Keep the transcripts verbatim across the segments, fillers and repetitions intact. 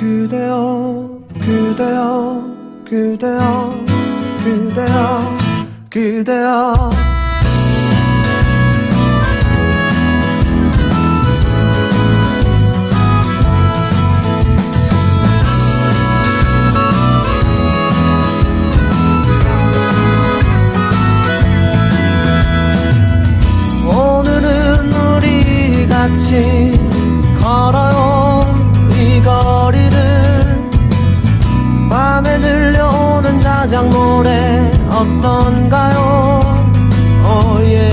그대여 그대여 그대여 그대여 그대여 오늘은 우리 같이 걸어요 이 거리를 밤에 들려오는 자작 노래 어떤가요? 오예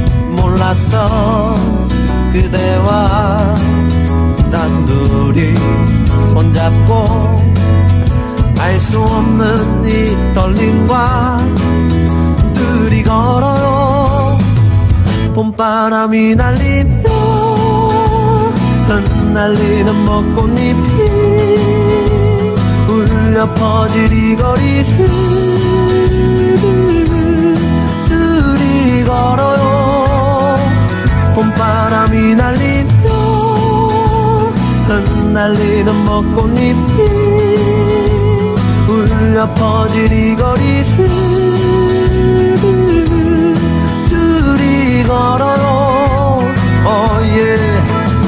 몰랐던 그대와 단둘이 손잡고 알 수 없는 이 떨림과 둘이 걸어요 봄바람이 날리며 흩날리는 벚꽃잎이 울려 퍼질 이 거리를 둘이 걸어요 봄바람이 날리며 흩날리는 벚꽃잎이 울려 퍼질 이 거리를 둘이 걸어요 oh yeah.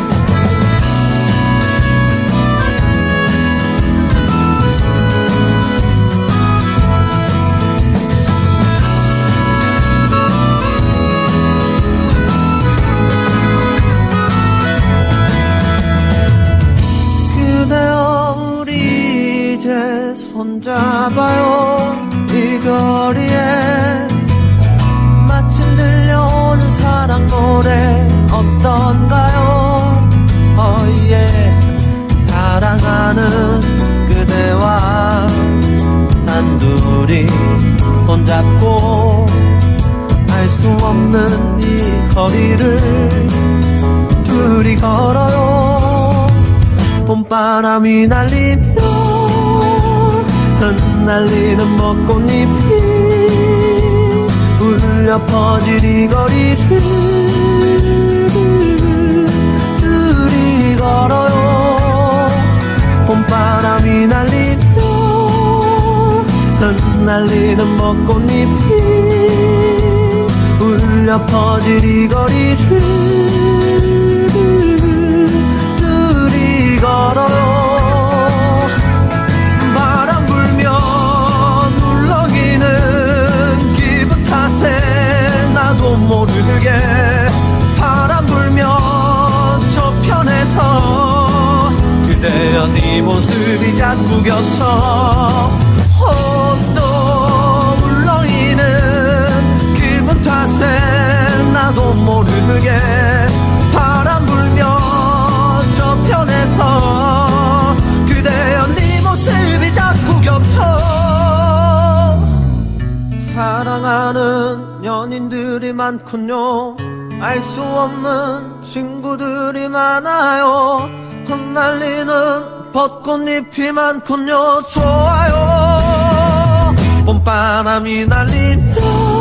그대여 우리 이제 손잡아요 이 거리에 마침 들려오는 사랑 노래 어떤가요 oh yeah. 사랑하는 그대와 단둘이 손잡고 알 수 없는 이 거리를 둘이 걸어요 봄바람이 날리며 흩날리는 벚꽃잎이 울려 퍼질 이 거리를 둘이 걸어요 봄바람이 날리며 흩날리는 벚꽃잎이 울려 퍼질 이 거리를 둘이 걸어요 바람 불면 울렁이는 기분 탓에 나도 모르게 바람 불면 저편에서 그대여 네 모습이 자꾸 겹쳐 또 울렁이는 기분 탓에 나도 모르게 바람 불면 저편에서 그대여 네 모습이 자꾸 겹쳐 사랑하는 연인들이 많군요 알 수 없는 친구들이 많아요 흩날리는 벚꽃잎이 많군요 좋아요 봄바람이 날리며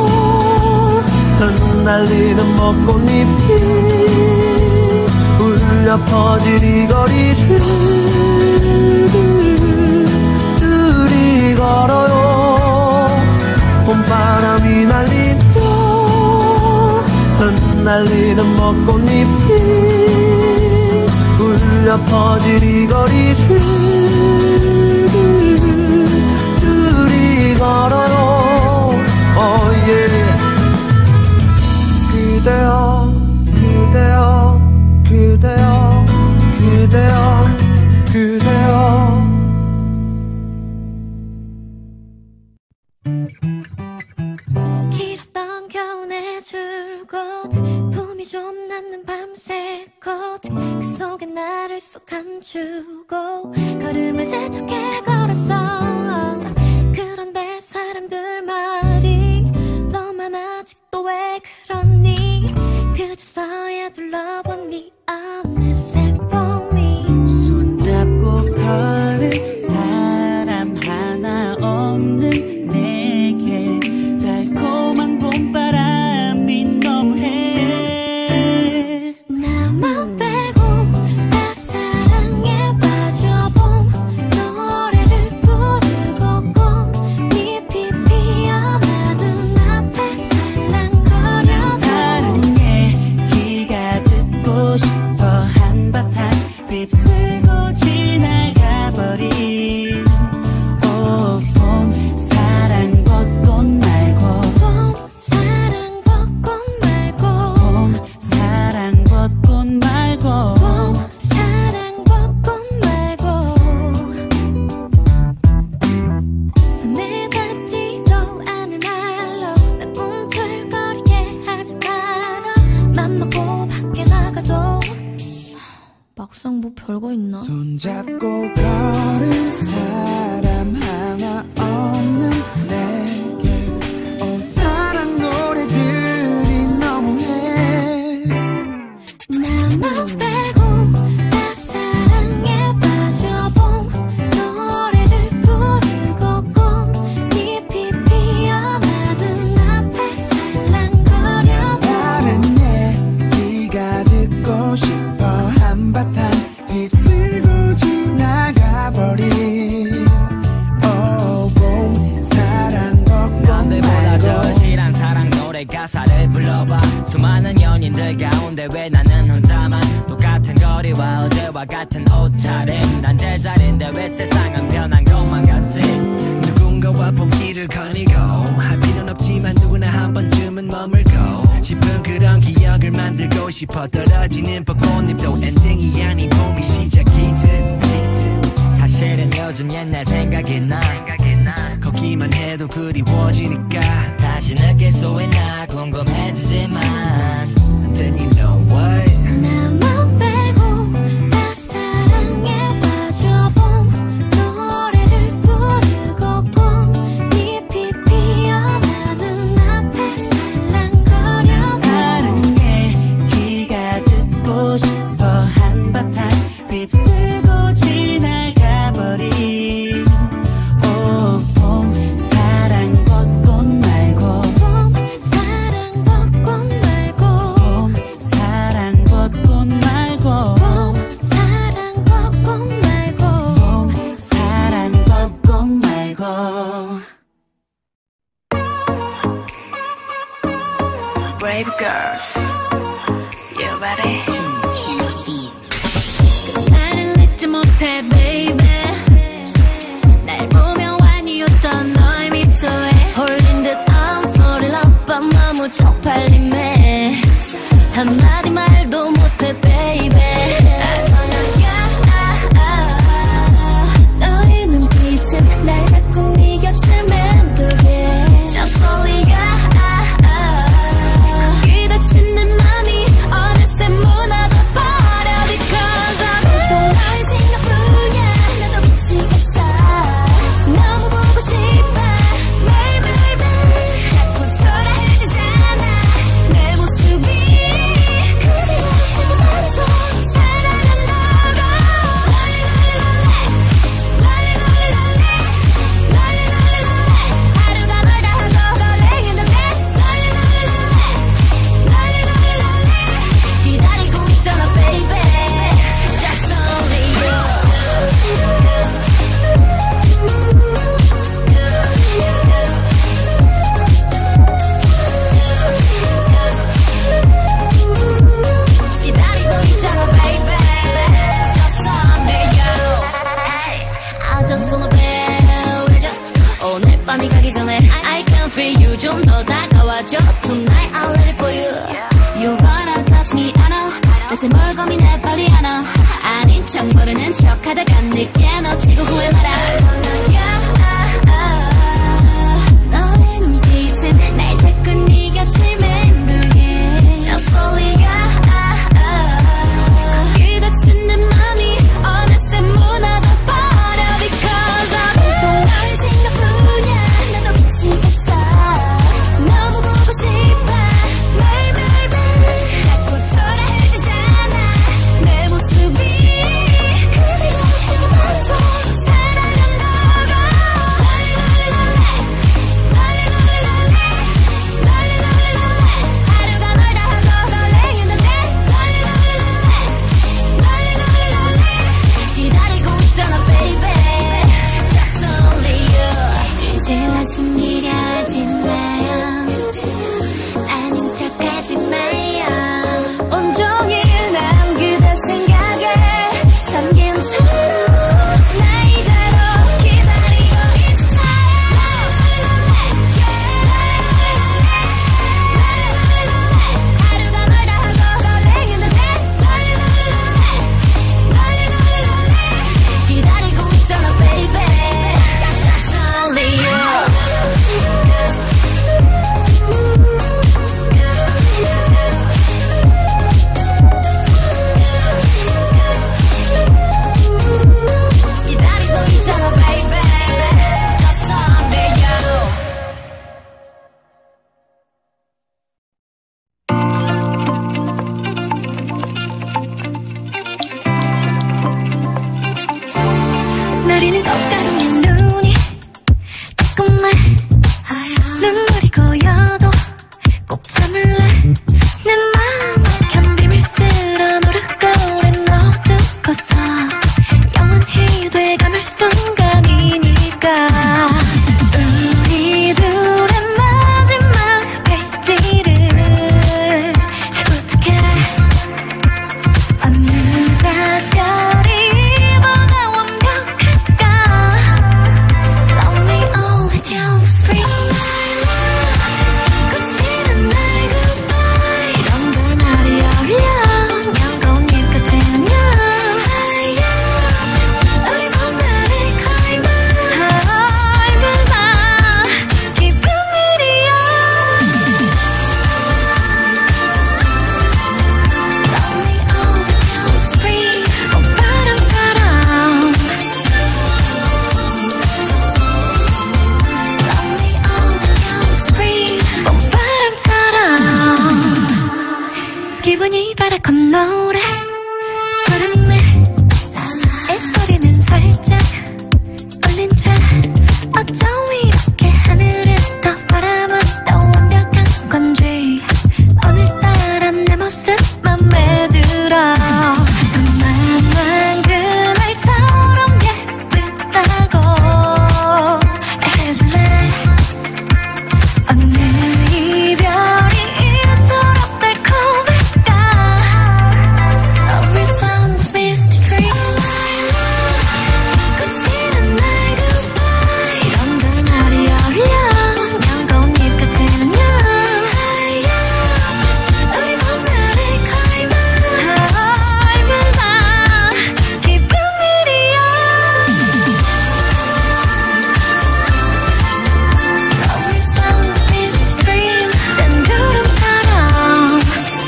흩날리는 벚꽃잎이 울려 퍼질 이 거리를 둘이 걸어요 봄바람이 날리며 흩날리는 벚꽃잎이 울려 퍼질 이 거리를 둘이 걸어요 oh yeah. 그대여 그대여 그대여 그대여 그대여 길었던 겨울의 줄곧 품이 좀 남는 밤새 꽃 그 속에 나를 쏙 감추고 걸음을 재촉해 걸었어 그런데 사람들 말이 너만 아직도 왜 그러니 그저서야 둘러보니 어느새 봄이 손잡고 걸은 사람 하나 없는 내게 달콤한 봄바람이 너무해 나만 빼고 다 사랑에 빠져봄 막상 뭐 별거 있나? 손잡고 걸은 사람 하나 없는 내게 어 사랑 노래들이 너무해 나만 빼고 다 사랑에 빠져본 노래를 부르고 꼭 깊이 피어나는 앞에 살랑거려 다른 얘기가 듣고 싶어 한바탕 휩쓸고 지나가버린 오봄 사랑 걷고 남들보다 절실한 사랑 노래 가사를 불러봐 수많은 연인들 가운데 왜 나는 혼자만 똑같은 거리와 어제와 같은 옷차림 난 제자리인데 왜 세상은 변한 것만 같지 누군가와 봄길을 거니고 할 필요는 없지만 누구나 한 번쯤은 머물고 싶은 그런 기억을 만들고 싶어 떨어지는 벚꽃잎도 엔딩이 아닌 봄이 시작이듯 사실은 요즘 옛날 생각이 나 걷기만 해도 그리워지니까 다시 느낄 수 있나 궁금해지지만 Then you know what 나만 빼고 다 사랑에 빠져본 노래를 부르고 꼭 깊이 피어나는 앞에 살랑거려 다른 얘기가 듣고 싶어 한바탕 휩쓸고 지나가버린 오봄 사랑 벚꽃 말고 봄 사랑 벚꽃 말고 봄 사랑 벚꽃 말고 봄 사랑 벚꽃 말고 봄 사랑 벚꽃 말고 Brave girls, you ready? 나를 잊지 못해 baby 날 보며 완이었던 너의 미소에 홀린 듯 I'm fall in love but 너무 쪽팔림에 한마디 말도 못해 baby 너의 눈빛은 날 자꾸 네 곁을 맴돌게 Just only you 거기 닫힌 내 맘이 어느새 무너져버려 Because I'm 온통 너의 생각뿐이야 나도 미치겠어 너무 보고 싶어 매일매일매일 자꾸 초라해지잖아 내 모습이 그대로 맞춰 사랑은 너고 롤리롤리롤리 롤리롤리롤리 하루가 멀다 하고 rolling in the night 롤리롤리롤리 기다리고 있잖아 baby Just only you 기다리고 있잖아 baby Just only you I just wanna be with you 오늘 밤이 가기 전에 I can feel you 좀 더 다가와줘 Tonight I'll let it for you You wanna touch me I know 대체 뭘 고민해 빨리 안 와 아닌 척 모르는 척 하다가 늦게 놓치고 후회 마라 너의 눈빛은 날 자꾸 네 곁을 맴돌게 Just only you 거기 닫힌 내 맘이 어느새 무너져버려 Because I'm 온통 너의 생각뿐이야 나도 미치겠어 너무 보고 싶어 매일매일매일 자꾸 초라해지잖아 내 모습이 그대로 맞춰 사랑은 너고 가리는 꽃가루에 눈이 조금만 눈물이 고여도 꼭 참을래. 내 마음 막힌 비밀스러운 노릇거울에 넣어두고서 영원히 돼가물 순간이니까 우리 둘의 마지막 페이지를 잘 부탁해. 어느 작별이 보다 완벽할까. Love me all the till spring. 꽃이란 날 goodbye. 이런 걸 말이 어려. 양가운 잎 같은 안녕. 우리 봄날의 클라이마. 얼마나 기쁜 일이야. Love me all the till spring. 봄바람처럼. Love me all the till spring. 봄바람처럼. 기분이 바라건 노래 부르네. 입꼬리는 살짝 올린 채 어쩜 이렇게 하늘은 더 바라만 더 완벽한 건지 오늘따라 내 모습 맘에 들어. 정말만 그날처럼 예쁘다고 해줄래. 어느 이별이 이토록 달콤할까. Every song was misty dream. 꽃이란 날 goodbye. 이런 걸 말이 어려. 양가운 잎 같은 안녕. 우리 봄날의 클라이마. 얼마나 기쁜 일이야. Every song was misty dream. 난 구름처럼.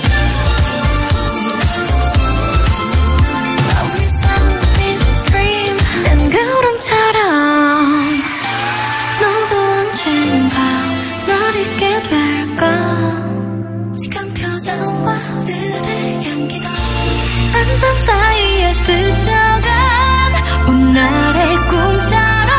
Every song was misty dream. 난 구름처럼. 너도 언젠가 날 잊게 될까. 지금 표정과 오늘의 향기도 한참 사이에 스쳐간 봄날의 꿈처럼.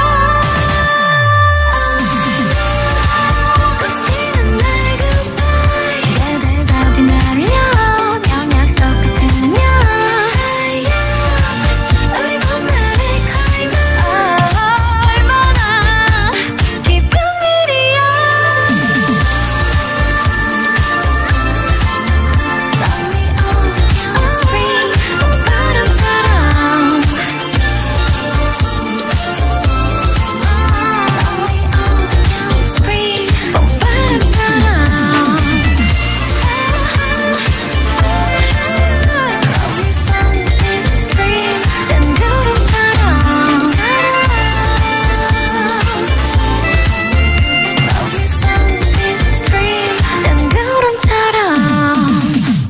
꽃이란 날 goodbye. 그대가 빛나려. 냥 약속 같은 안녕. 우리 봄날의 클라이마. 얼마나 기쁜 일이야. Love me all the till spring. 봄바람처럼. Love me all the till spring. 봄바람처럼. Every song is misty dream. 난 구름처럼. Every song is misty dream. 난 구름처럼.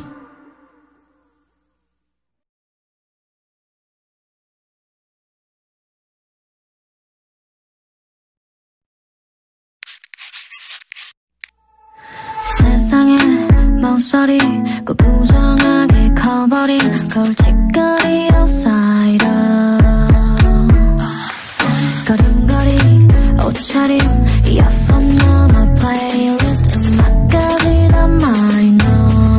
세상에 멍소리 그 부정하게 커버린 걸칫거리 outsider. 걸음걸이 옷차림 이어폰 넘어 플레이리스트 음악까지 다 마이너.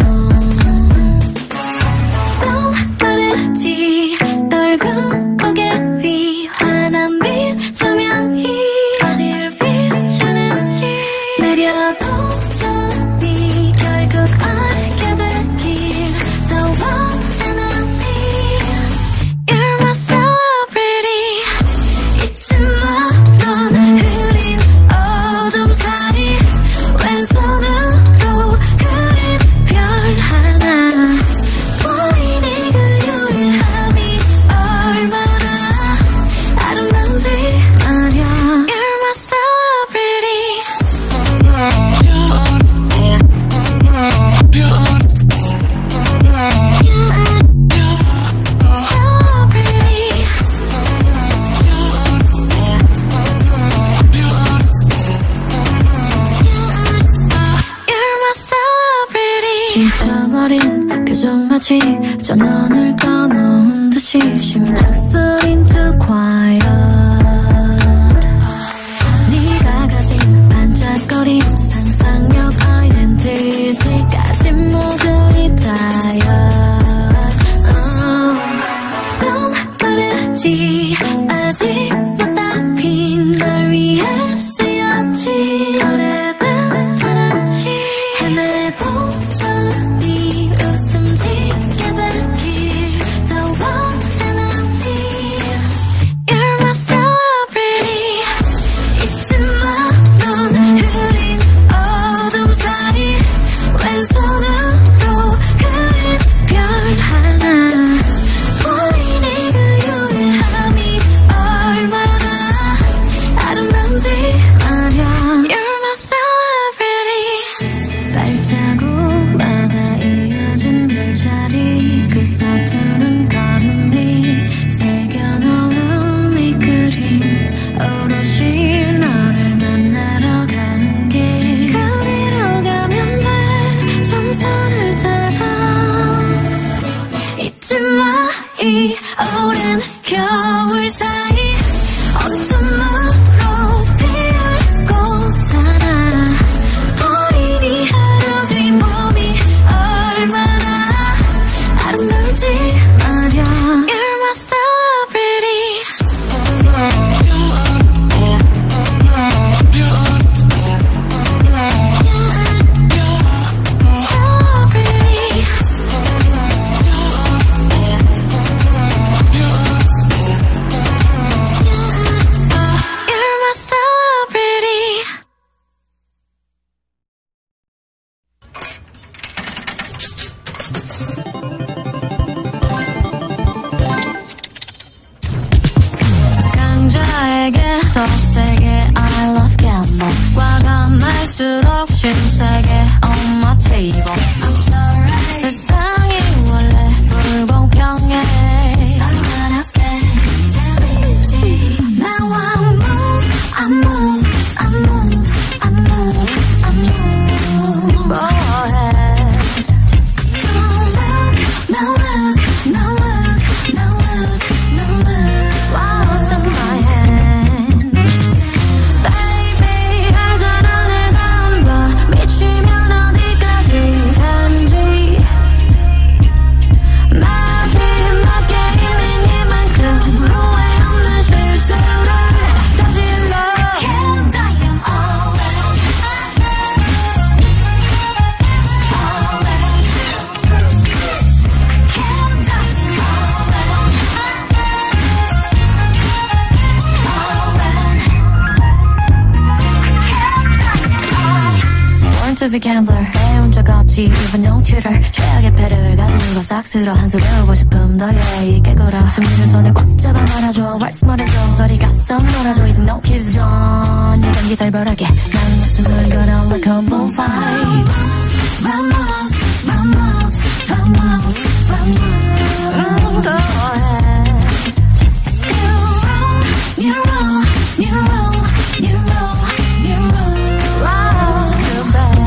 넌 빠르지 넓은 고개 위 환한 빛 조명이 내려도 전이 결국 알게 되길 더 원하는 You're my celebrity. 잊지 마 넌 흐린 어둠 사이 왼손으로 그린 별 하나 보이니 그 유일함이 얼마나 치마이 오랜 겨울 사이 어둠으로 피울 꽃하나 보이니 하루 뒤 몸이 얼마나 아름다울지 말야. You're my celebrity. 더 세게 I love gamble 과감할수록 쉼세게 on my table I'm sorry. 세상이 원래 불공평해 Now I move, I move, I move, I move, I move Go ahead Don't look, no look, no look, no look, no look What's in my head to be gambler 배운 적 없지 even no tutor 최악의 패를 가지고 싹 쓸어 한 수 배우고 싶음 더 yeah 깨거라 승리를 손에 꽉 잡아 말아줘 왈스 말해줘 저리 가서 놀아줘 이제 no kiss John 내 감기 살벌하게 나는 목숨을 걸어 like a bonfire Vamos, vamos, vamos, vamos Go ahead Let's go roll, you roll, you roll, you roll, you roll Roll too bad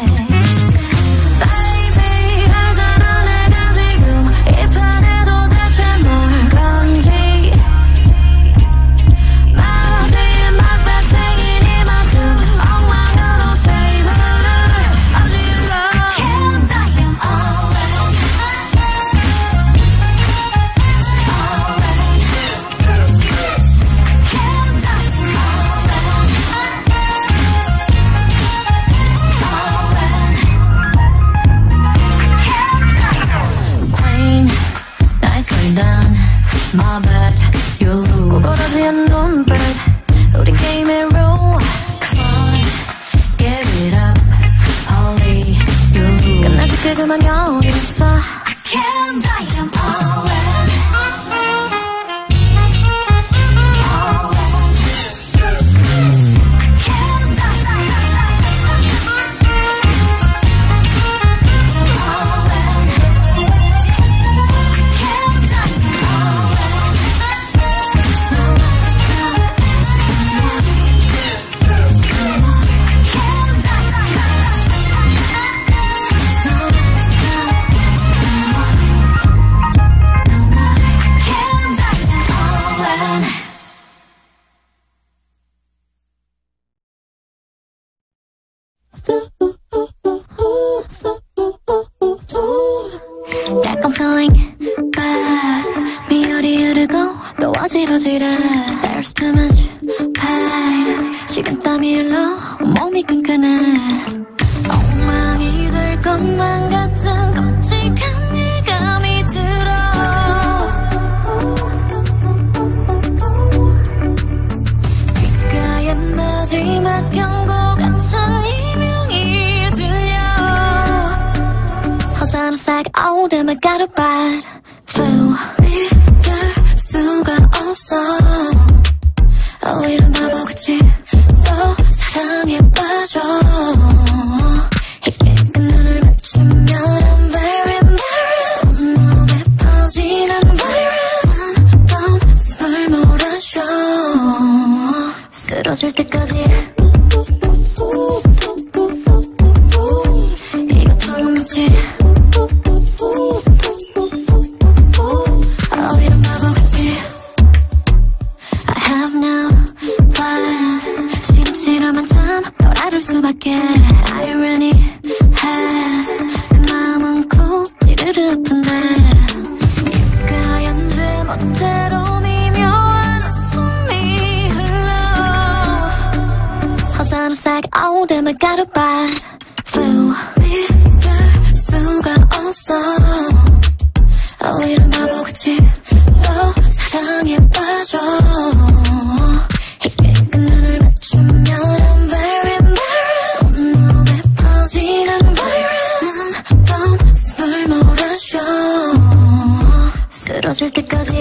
My bad, you lose 꼬꾸라지 않는 눈빛 우리 게임의 rule Come on, give it up Holy, you lose 끝나줄게 그만 여기 있어 I can't die, I'm all in All in Can't die, die, die, I'm feeling bad 미열이 흐르고 또 어지러지래 There's too much pain 식은땀이 흘러 몸이 끈끈해 엉망이 될 것만 같은 끔찍한 예감이 들어 귓가에 마지막 경고 같은 이명이 들려 Hold on a sec, oh damn I got a bad flu 믿을 수가 없어 Oh 이런 바보 그치 너 사랑에 빠져 이게 눈을 맞추면 I'm very embarrassed 몸에 퍼지는 virus 넌 숨을 몰아쉬어 쓰러질 때까지 이거 털어놓지 때때로 미묘한 웃음이 흘러 허다한 색 Oh damn I got a bite Flew 믿을 수가 없어 오히려 바보같이 너 사랑에 빠져 이게 끝나를 맞추면 I'm very embarrassed 몸에 퍼지는 virus 난 숨을 몰아쉬어 쓰러질 때까지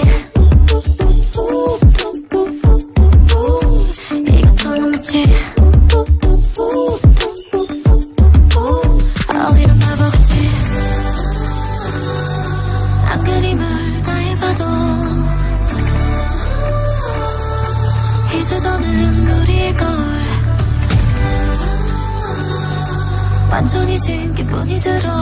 이것처럼 마치 오히려 바보같이 안그림을 다 해봐도 이제 더는 무리일걸 완전히 진 기분이 들어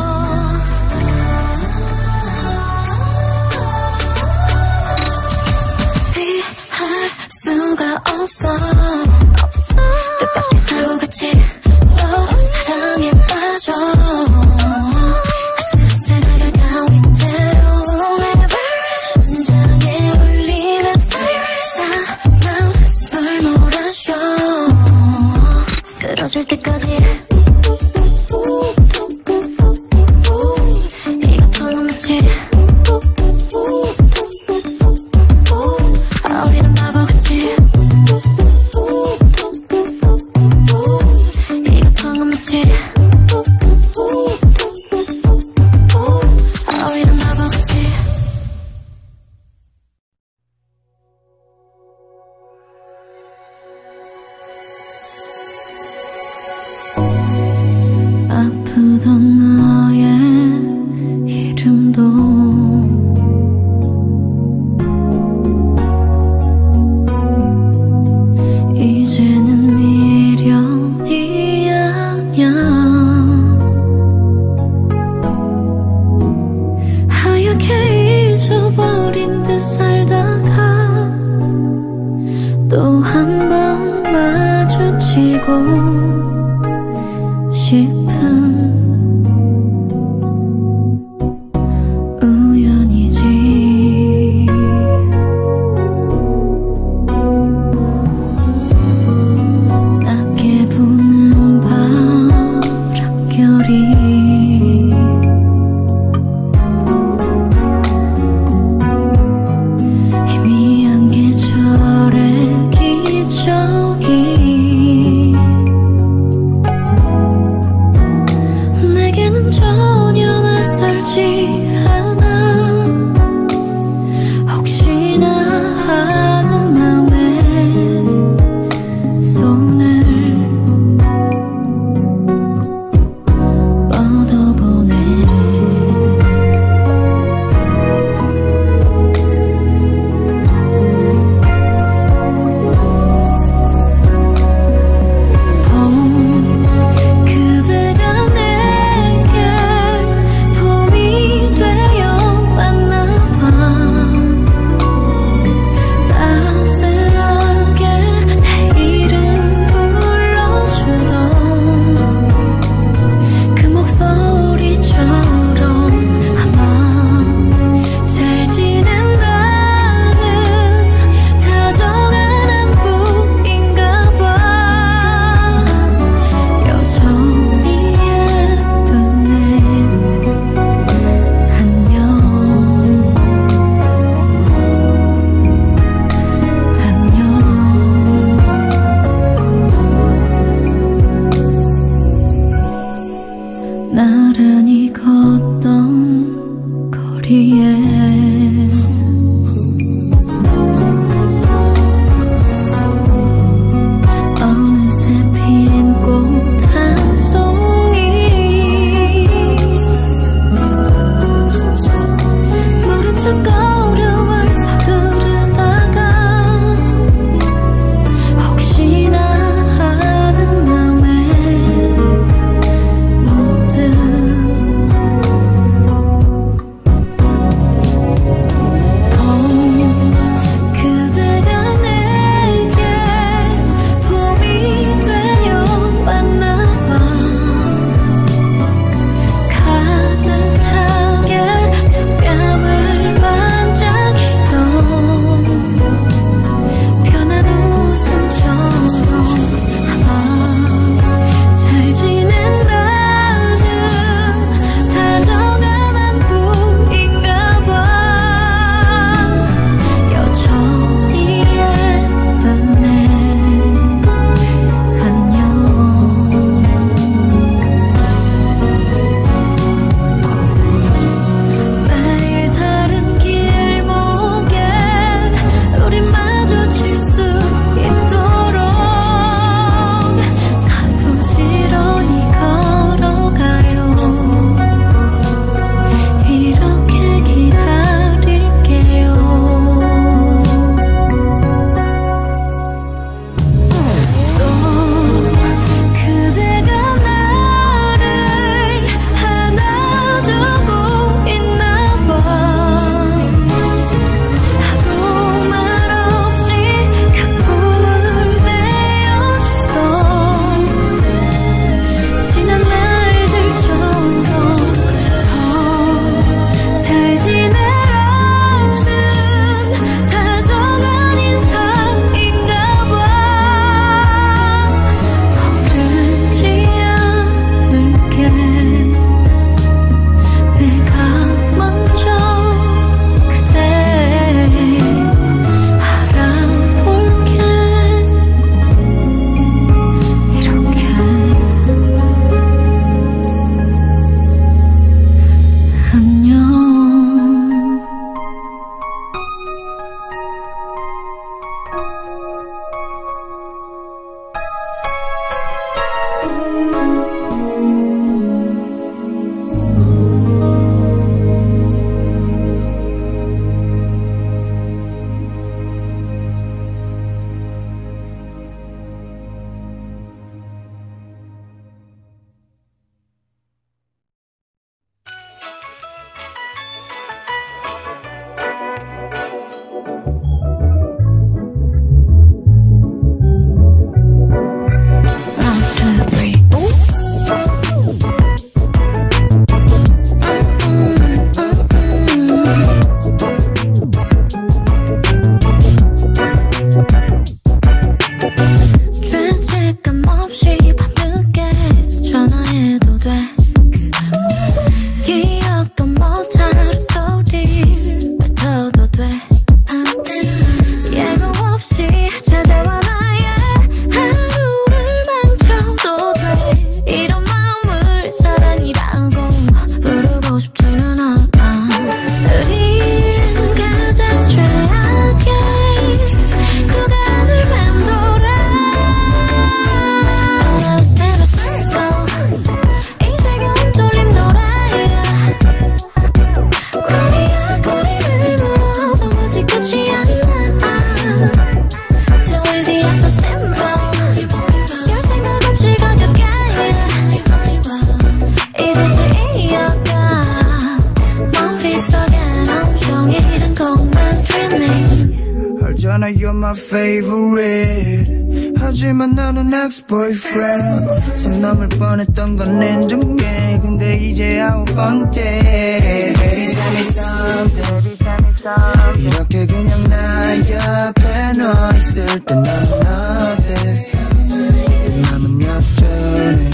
알잖아 you're my favorite. 하지만 너는 ex-boyfriend. 손 넘을 뻔했던 건 인정해. 근데 이제 아홉 번째. Baby tell me something. 이렇게 그냥 나 옆에 너 있을 때 나는 어때. 나는 여전해.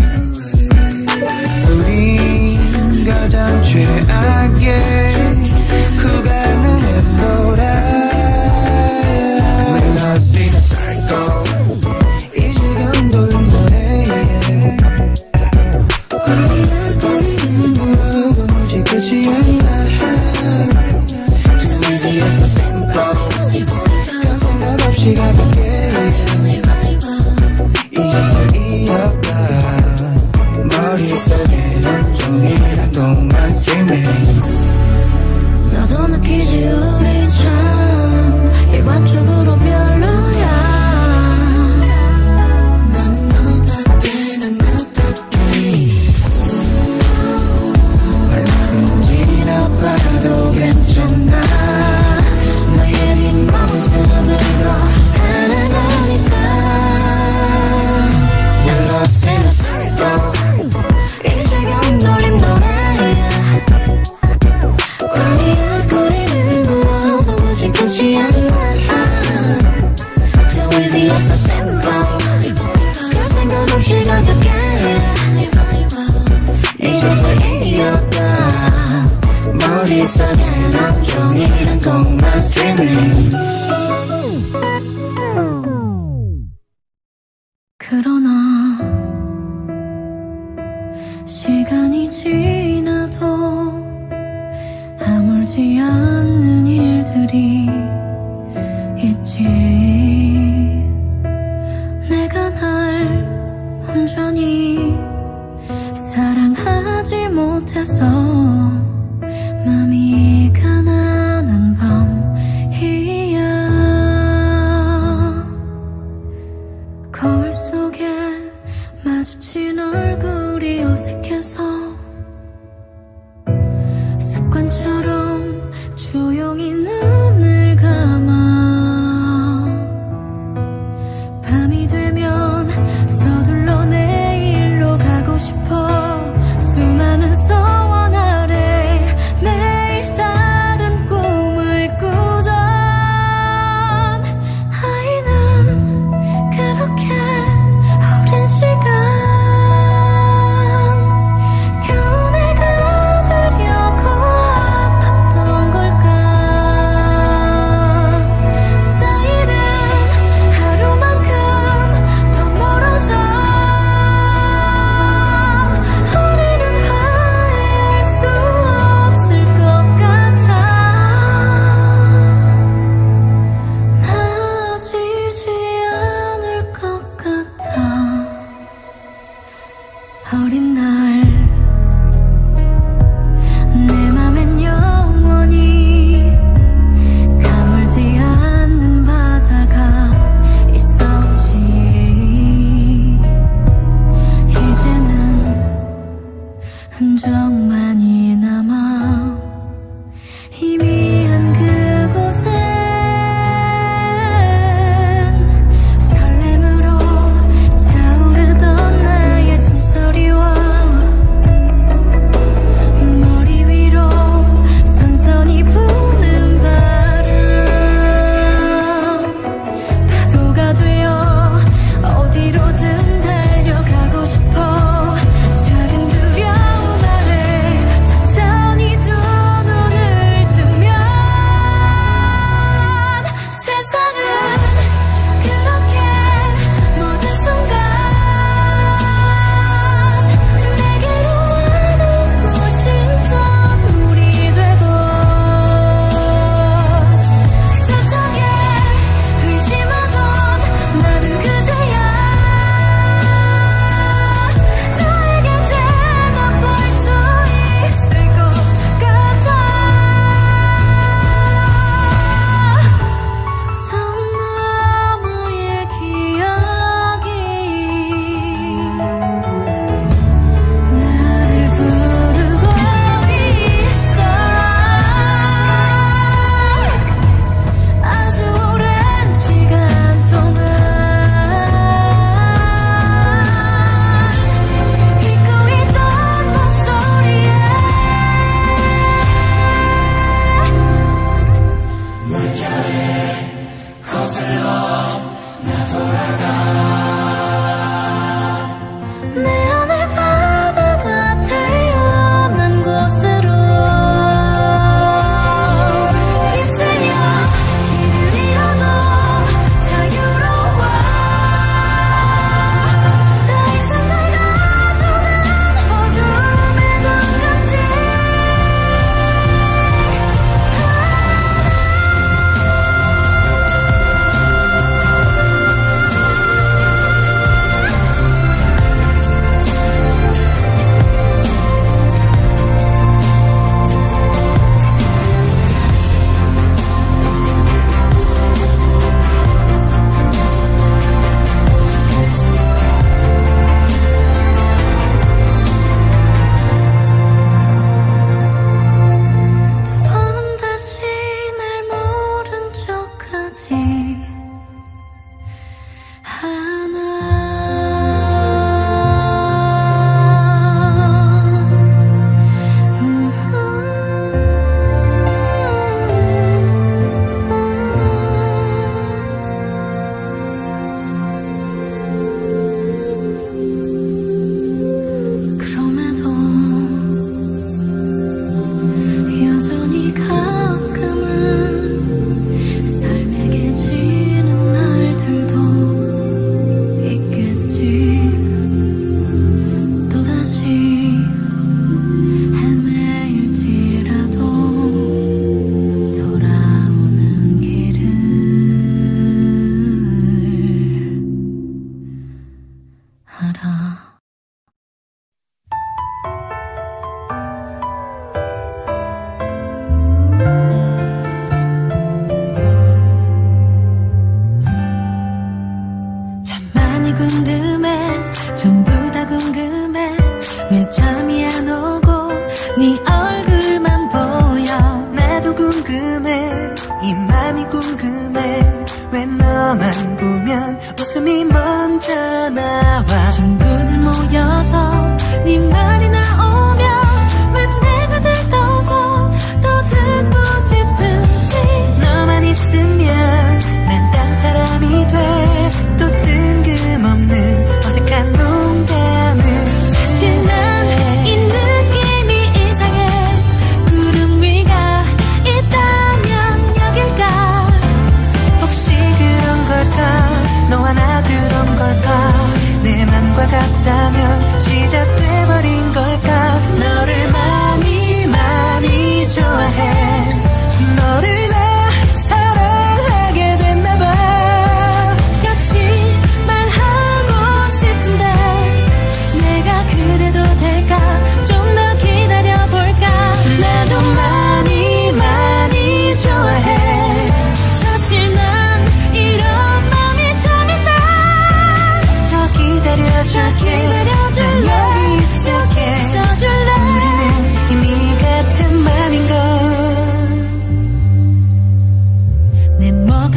우린 가장 최악의 구간을 해보라. We're lost in a cycle. 이 시간 돌린 거래. 거리를 거리를 물어도 무지 끝이 안 나. Too easy it's so simple. 별 생각 없이 가볍게 이것을 이어가. 머릿속에는 종일 동안 streaming. 너도 느끼지 우리 참 일관적으로 별로야. 난 어떻게 난 어떻게 얼마든지 나빠도 괜찮아. 너의 뒷모습을 더 사랑하니까. We're lost in a circle. 이제 감돌린 노래야. 거리야 거리를 물어도 무지 끝이 안 나. Too easy it's so simple. 별 생각 없이 가볍게 이것을 이어가. 머릿속엔 온종일 공만 streaming. 그러나 시간이 지나도 아물지 않는 일들이 있지. 내가 날 온전히 사랑하지 못해서 맘이 가난한 밤이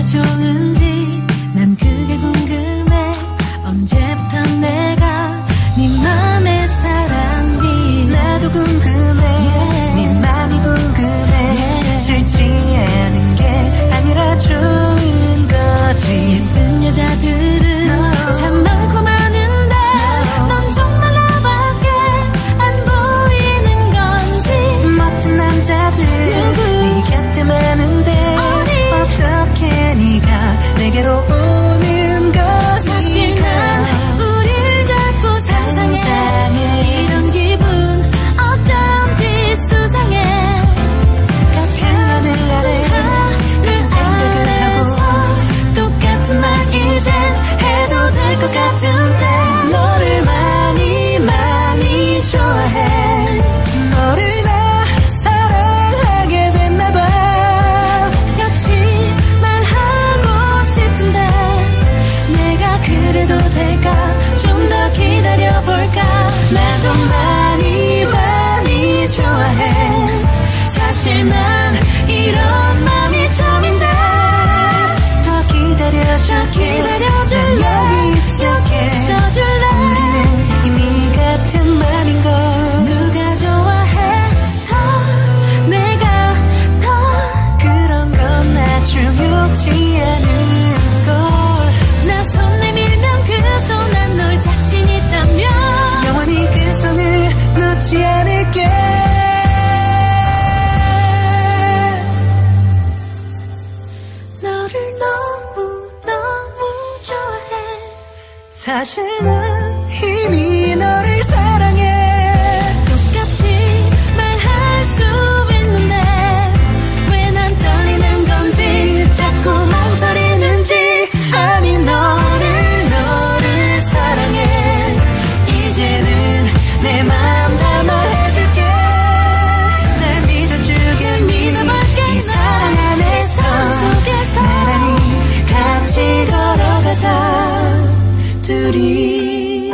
좋은지 난 그게 궁금해. 언제부터 내가 네 맘에 사랑이 나도 궁금해. yeah. 네 맘이 궁금해. yeah. 싫지 않은 게 아니라 좋은 거지. 예쁜 여자들은 no. 참 많고 많은데 no. 넌 정말 나밖에 안 보이는 건지. 멋진 남자들 네 곁에 많은데 어디? 어떻게 네가 내게로 오는 거지. 사실 난 우릴 자꾸 상상해. 이런 기분 어쩐지 수상해. 같은 하늘 아래 같은 생각을 하고 똑같은 말 이젠 해도 될 것 같은데 너를 많이 많이 좋아해. 너를 나 사랑하게 됐나봐. 같이 말하고 싶은데 내가 그래도 될까. 좀 더 기다려볼까. 나도 많이 많이 좋아해. 사실 난 이런 맘이 처음인데 더 기다려줄게. 난 여기 있을게. 있어줄래. 우리는 이미 같은 맘인걸. 누가 좋아해 더 내가 더 그런 건 나 중요치 않은걸. 나 손 내밀면 그 손 안 놓을 자신 있다면 영원히 그 손을 놓지 않을게. 너를 너무 너무 좋아해. 사실 난 이미 너를 사랑해. 똑같이 말할 수 있는데 왜 난 떨리는 건지 자꾸 망설이는지. 아니 너를 너를 사랑해. 이제는 내 맘 다 말해줄게. 날 믿어주게. 믿어볼게. 이 사랑 안에서 속에서 나란히 같이 걸어가자 둘이.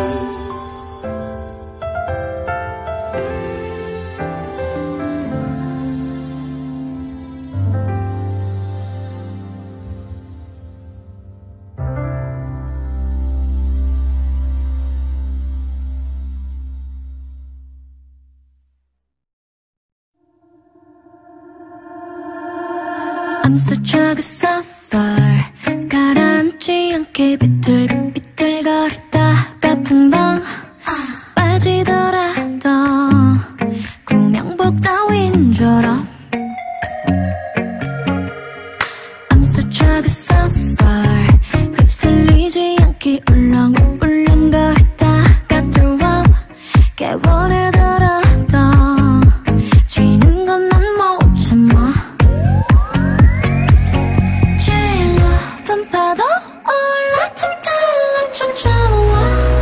I'm such a good suffer. 가라앉지 않게 비틀비틀거리다가 풍덩 빠지더라도 구명복 따윈 줄 알아. I'm such a good suffer. 휩쓸리지 않게 울렁울렁거리다가 들어와 깨워내더라도 지는 건 난 못 참아. 제일 높은 파도 올라타달라 쫓아와.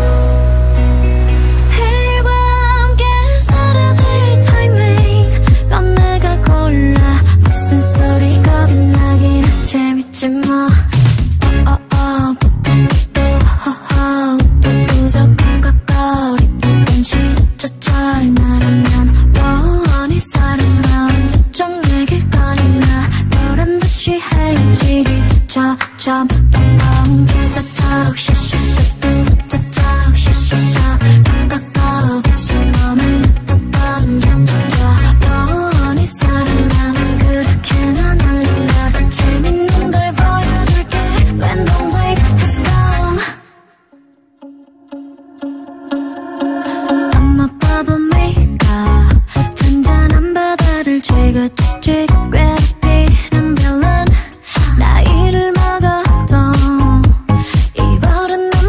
해일과 함께 사라질 타이밍 넌 내가 골라. 무슨 소리 겁이 나긴 재밌지 뭐. 어어어 뽀뽀뽀뽀 허허 우두적한 가까우리 어떤 시저저절 나라면 원히 사랑만 저쪽 내길 꺼내나. 너란 듯이 헤엄치기 저점 뻥뻥 짜자자욱 샤샤샤 짜자자욱 샤샤샤 깎아까 무슨 놈을 뜯어던 자자자 원히 사랑하면 그렇게 난 울린다. 더 재밌는 걸 보여줄게. When the wake has come. 엄마 바보미가 잔잔한 바다를 쥐긋쥐긋 괴롭히는 별은 나이를 먹어도 이 버릇 난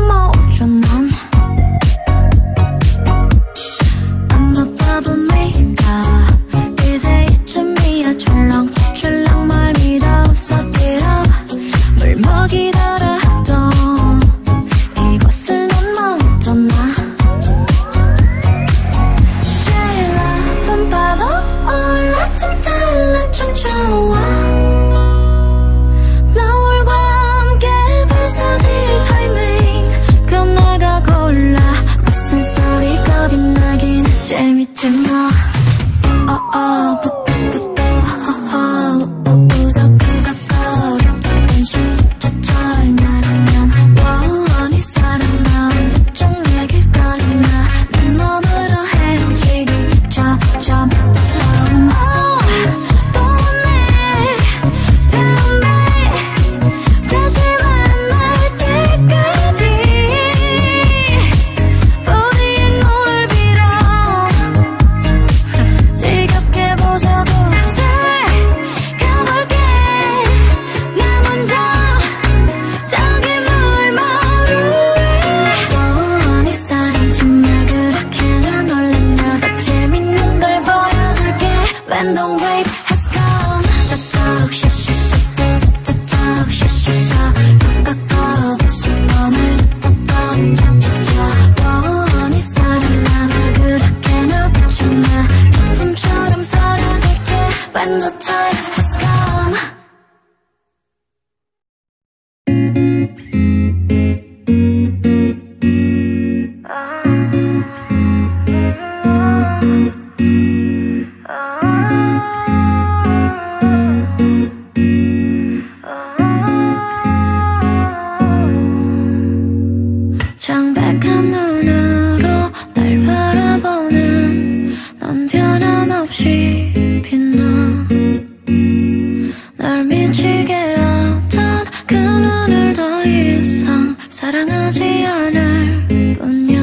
너를 더 이상 사랑하지 않을 뿐이야.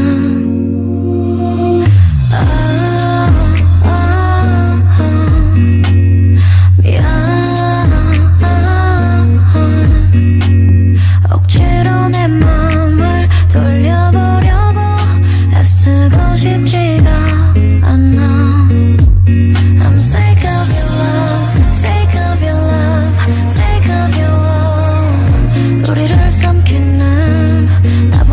아, 아, 아, 미안. 억지로 내 맘을 돌려보려고 애쓰고 싶지가 않아. I'm sick of your love, sick of your love, sick of your love. 우리를 삼키는 나쁜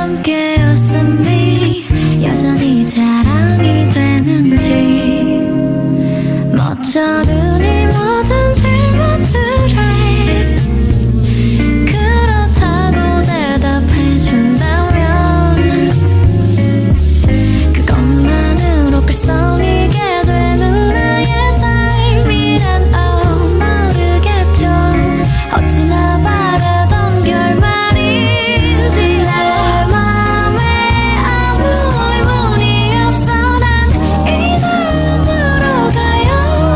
함께였음이 여전히 자랑이 되는지 멋져는 이 모든 질문들에 그렇다고 대답해준다면 그것만으로 글썽이게 되는 나의 삶이란 어 모르겠죠. 어찌나 바라던 결말인지 내 맘에 아무 의문이 없어. 난 이 다음으로 가요.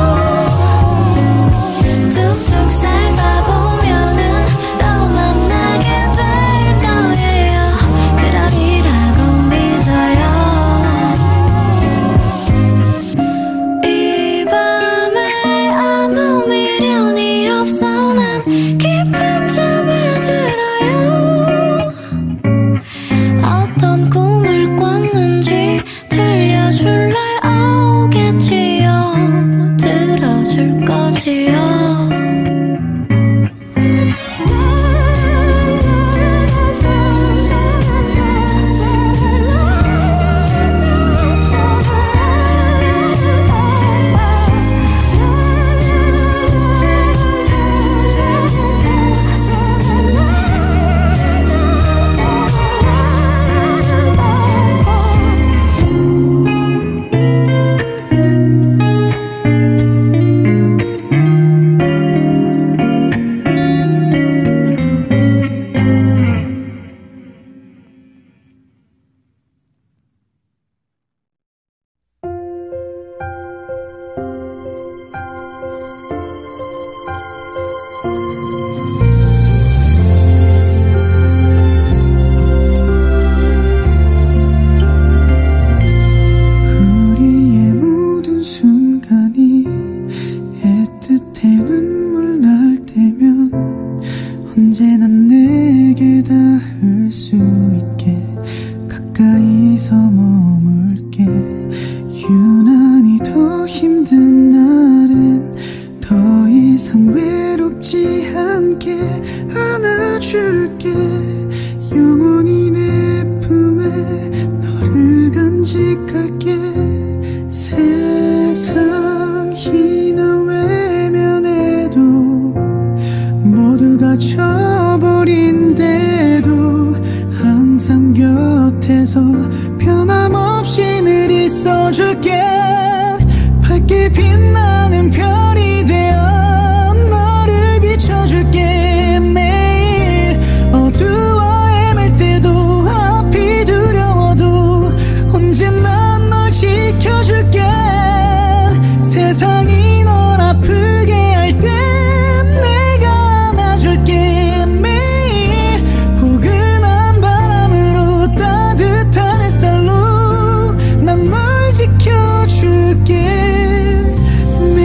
툭툭 살다 보면은 또 만나게 될 거예요. 그러리라고 믿어요. 이 밤에 아무 미련이 없어. 난 깊은 잠에 들어요. 어떤 꿈을 꿨는지 들려줄 날 오겠지요. 들어줄 거지요. 우리의 모든 순간이 애틋해 눈물 날 때면 언제나 내게 닿을 수 있게 가까이서 머물게. 유난히 더 힘든 날엔 더 이상 외롭지 않게 안아줄게. 영원히 내 품에 너를 간직할게. 세상이 나 외면해도 모두가 져버린대도 항상 곁에서 변함없이 늘 있어줄게. 밝게 빛나는 별이 되어 너를 비춰줄게. 매일 어두워 헤맬 때도 앞이 두려워도 언제나 널 지켜줄게. 세상이 널 아프게 할 땐 내가 안아줄게. 매일 포근한 바람으로 따뜻한 햇살로 난 널 지켜줄게.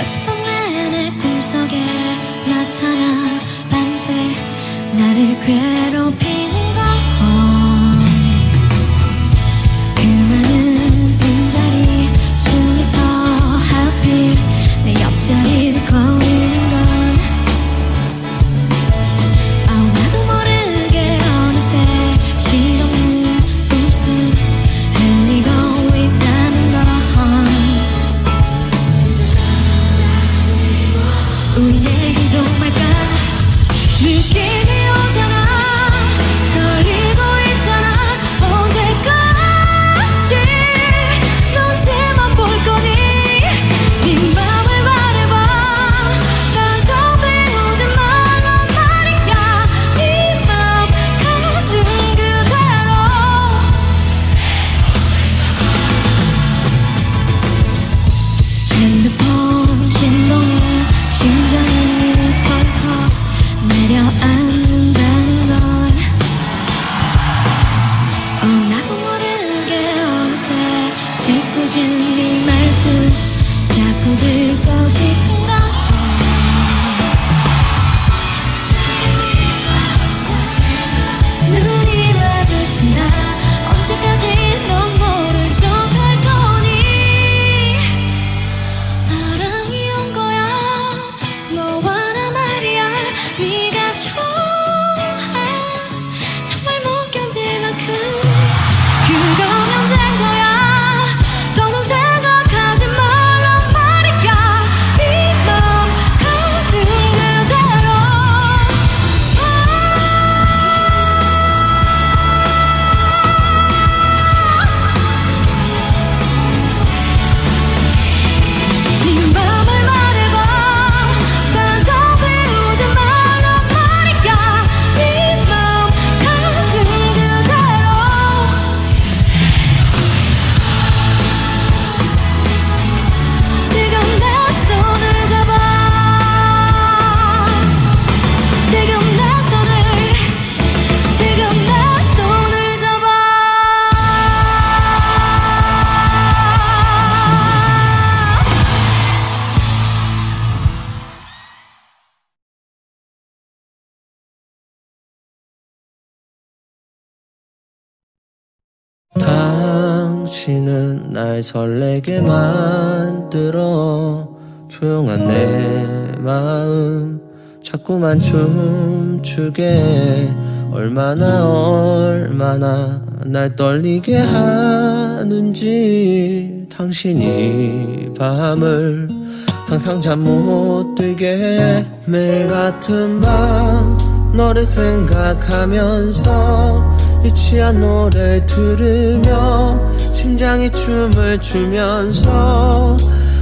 여기까지. 밤 내내 꿈속에 나타나 밤새 나를 괴롭히는 건 그 많은 빈자리 중에서 하필 내 옆자리를 거리는 건 oh, 나도 모르게 어느새 실없는 웃음 흘리고 있다는 건 우리에게 정말까 느낌이 오잖아. 걸리고 있잖아. 언제까지 너한테만 볼 거니. 네 맘을 말해봐. 난 더 배우지 말란 말이야. 네 맘 가는 그대로. 핸드폰 진동에 심장이 덜컥 내려앉는다는 건 oh, 나도 모르게 어느새 짓궂은 네 말투 자꾸 듣고 싶은 건 눈이 마주친다. 언제까지 넌 모른 척 할 거니. 사랑이 온 거야. 너와 나 말이야. 네가 좋아. 정말 못 견딜 만큼 그거면 된 거야. 더는 생각하지 말란 말이야. 네 맘 가는 그대로. 네 맘을 말해봐. 난 더 배우지 말란 말이야. 네 맘 가는 그대로. 지금 내 손을 잡아. 지금 내 손을 지금 내 손을 잡아. 당신은 날 설레게 만들어 조용한 내 마음 자꾸만 춤추게 얼마나 얼마나 날 떨리게 하는지 당신이 밤을 항상 잠 못 들게 해. 매일 같은 밤 너를 생각하면서 유치한 노래를 들으며 심장이 춤을 추면서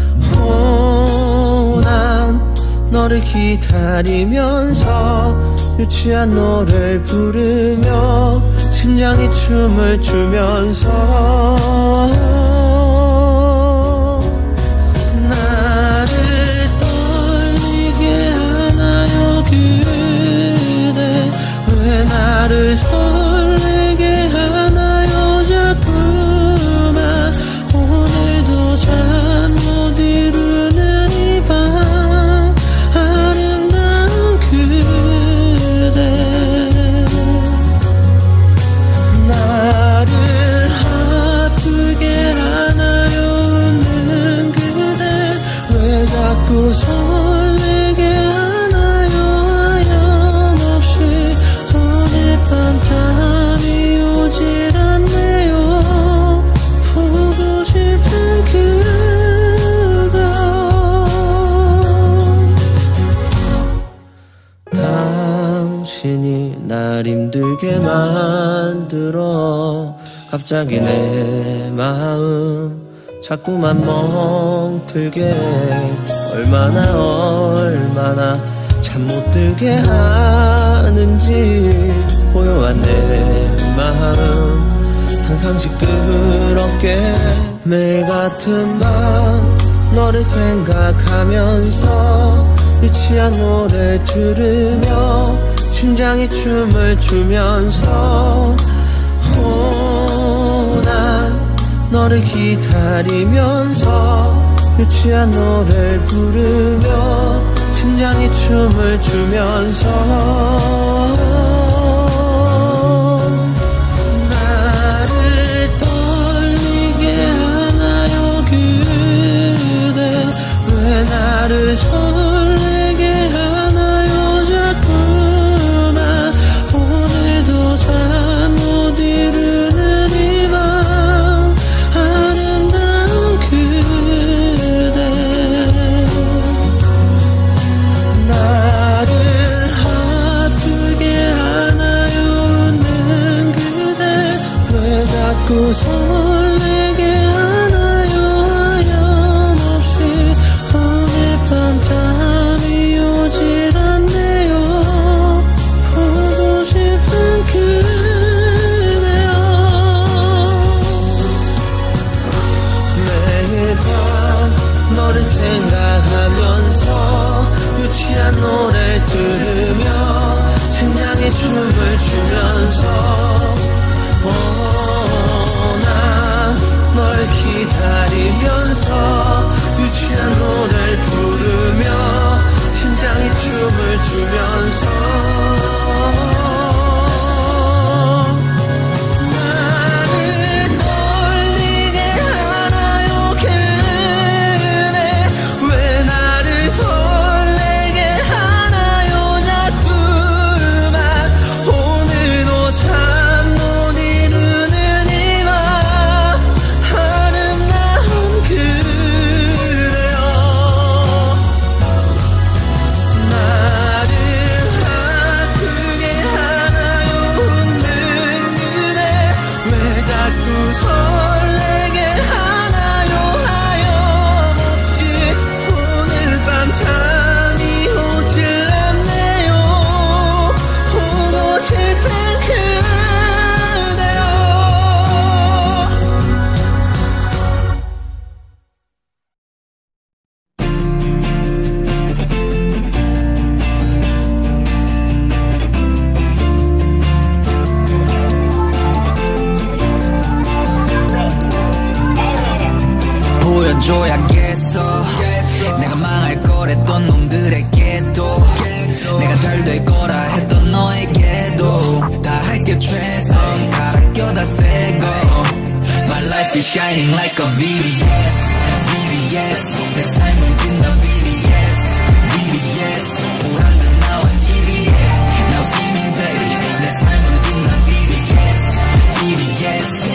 오, 난 너를 기다리면서 유치한 노래를 부르며 심장이 춤을 추면서 나를 떨리게 하나요 그대. 왜 나를 설레게 하나요 자꾸만. 오늘도 잠 못 이루는 이 밤 아름다운 그대. 나를 아프게 하나요 웃는 그대. 왜 자꾸 설레게 하나요 하염없이. 오늘 밤 잠이 오질 않네요. 보고 싶은 그거. 당신이 날 힘들게 만들어 갑자기 내 마음 자꾸만 멍들게 얼마나 얼마나 잠 못 들게 하는지 고요한 내 마음 항상 시끄럽게. 매일 같은 밤 너를 생각하면서 유치한 노래를 들으며 심장이 춤을 추면서 오, 난 너를 기다리면서 유치한 노래를 부르며 심장이 춤을 추면서 나를 떨리게 하나요 그대 왜 나를 설레게 하나요 자꾸만 오늘도 잠 못 이루는 이 맘 아름다운 그대 나를 아프게 하나요 웃는 그대 왜 자꾸 설레게 하나요 하염없이 오늘 밤 잠이 오질 않네요 보고 싶은 그대여 매일 밤 너를 생각하면서 유치한 노래를 들으며 심장이 춤을 추면서 나 널 기다리면서 유치한 노래를 부르며 심장이 춤을 추면서 나를 떨리게 하나요 그대 왜 나를 설레게 하나요 자꾸만 오늘도 잠 못 이루는 이 맘 아름다운 그대여 나를 아프게 하나요 웃는 그대 왜 자꾸 설레게 하나요 하염없이 오늘 밤 잠이 오질 않네요 보고 싶은 그대여 보여줘야겠어 내가 망할 거랬던 놈들에게도 내가 잘 될 거라 했던 너에게도 다 할게 최선 갈아 껴다 새거 My life is shining like a 브이비에스 브이비에스 내 삶은 빛나 브이비에스 브이비에스 보란 듯 나와 티비에 Now see me baby 내 삶은 빛나 브이비에스 브이비에스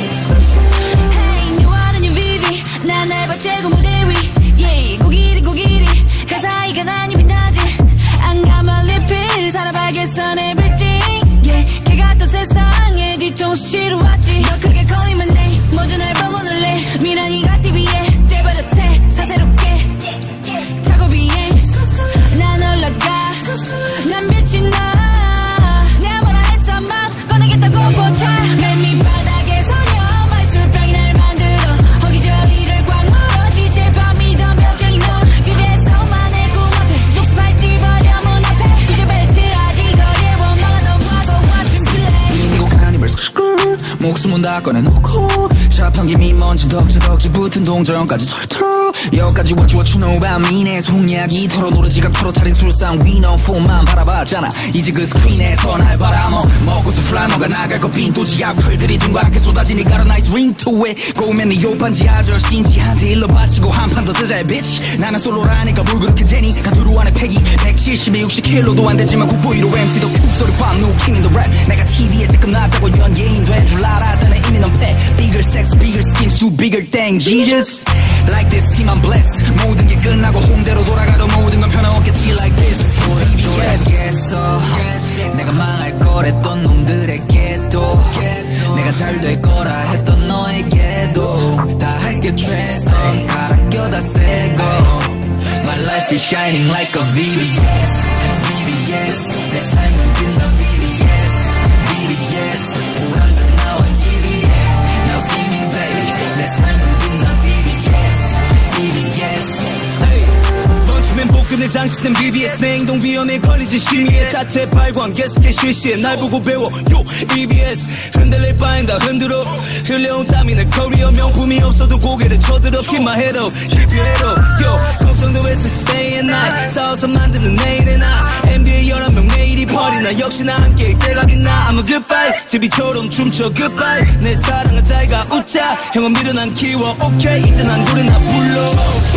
Hey new 아는 new 비비 난 날 받채고 무대 위 yeah 고기리 고기리 가사이가 난 이미 나지 안 감아 리필 살아봐야겠어 everything yeah 걔 같던 세상에 뒤통수 치러 왔지 더 크게 걸리면 돼 먼저 날 보고 놀래 미랑이가 티비에 떼버렸대 사세롭게 타고 비행 난 올라가 난 빛이 나 내가 뭐라 했어 막 꺼내겠다고 보자 맨밑 바닥에 소녀 말술병이 날 만들어 허기저기를 꽉 물어 지칠 밤이 더 벽쟁이 너 비비에서만의 꿈 앞에 독수팔찌 버려 문 앞에 이제 벨트하지 거리에 원망하던 과거와 춤출래 미국 카니발 목숨은 다 꺼내놓고 자판기 미먼지 덕지덕지 붙은 동전까지 털털 여기까지 what you know about me 내 속약이 털어노른 지갑 차린 술상 We know 폰만 바라봤잖아 이제 그 스크린에서 날 바라먹 먹고서 플라머가 나갈 거 빈도지야 풀들이 둥그랗게 쏟아지니 got a nice ring to it 꼬우면 네 요반지 아저씨인지한테 일러 바치고 한 판 더 뜨자 bitch 나는 솔로라니까 뭘 그렇게 재니 가두루 안에 패기 백칠십에 육십 킬로도 안 되지만 국보이로 엠씨도 큐소리 팡 new king in the rap 내가 티비에 지금 나왔다고 연예인 된 줄 알았다네 이미 넌 패 bigger sex bigger skin too bigger thing Jesus like this team I'm blessed 모든 게 끝나고 홈대로 돌아가도 모든 건 변함없겠지 like this 보여줘야겠어 내가 망할 거랬던 놈들에게도 내가 잘 될 거라 했던 너에게도 다 할게 최선 갈아 껴다 새거 My life is shining like a 브이비에스 브이비에스 내 삶은 빛나 브이비에스 브이비에스 보란 듯 나와 티비에 Now see me baby 내 삶은 빛나 브이비에스 브이비에스 멈추면 복근에 장식된 비비에스 내 행동 위험에 걸리지 심의에 자체 발광 계속해 실시해 날 보고 배워 요 이비에스 흔들릴 바엔 다 흔들어 흘려온 땀이 내 커리어 명품이 없어도 고개를 쳐들어 Keep my head up, keep your head up Yo, 걱정도 했을 때 stay at night 싸워서 만드는 내일의 나 엠비에이 열한 명 내일이 party 나 역시나 함께일 때가 빛나 I'm a good fight 제비처럼 춤춰 goodbye 내 사랑은 잘가 웃자 형은 미련한 키워 오케이 이제 난 노래나 불러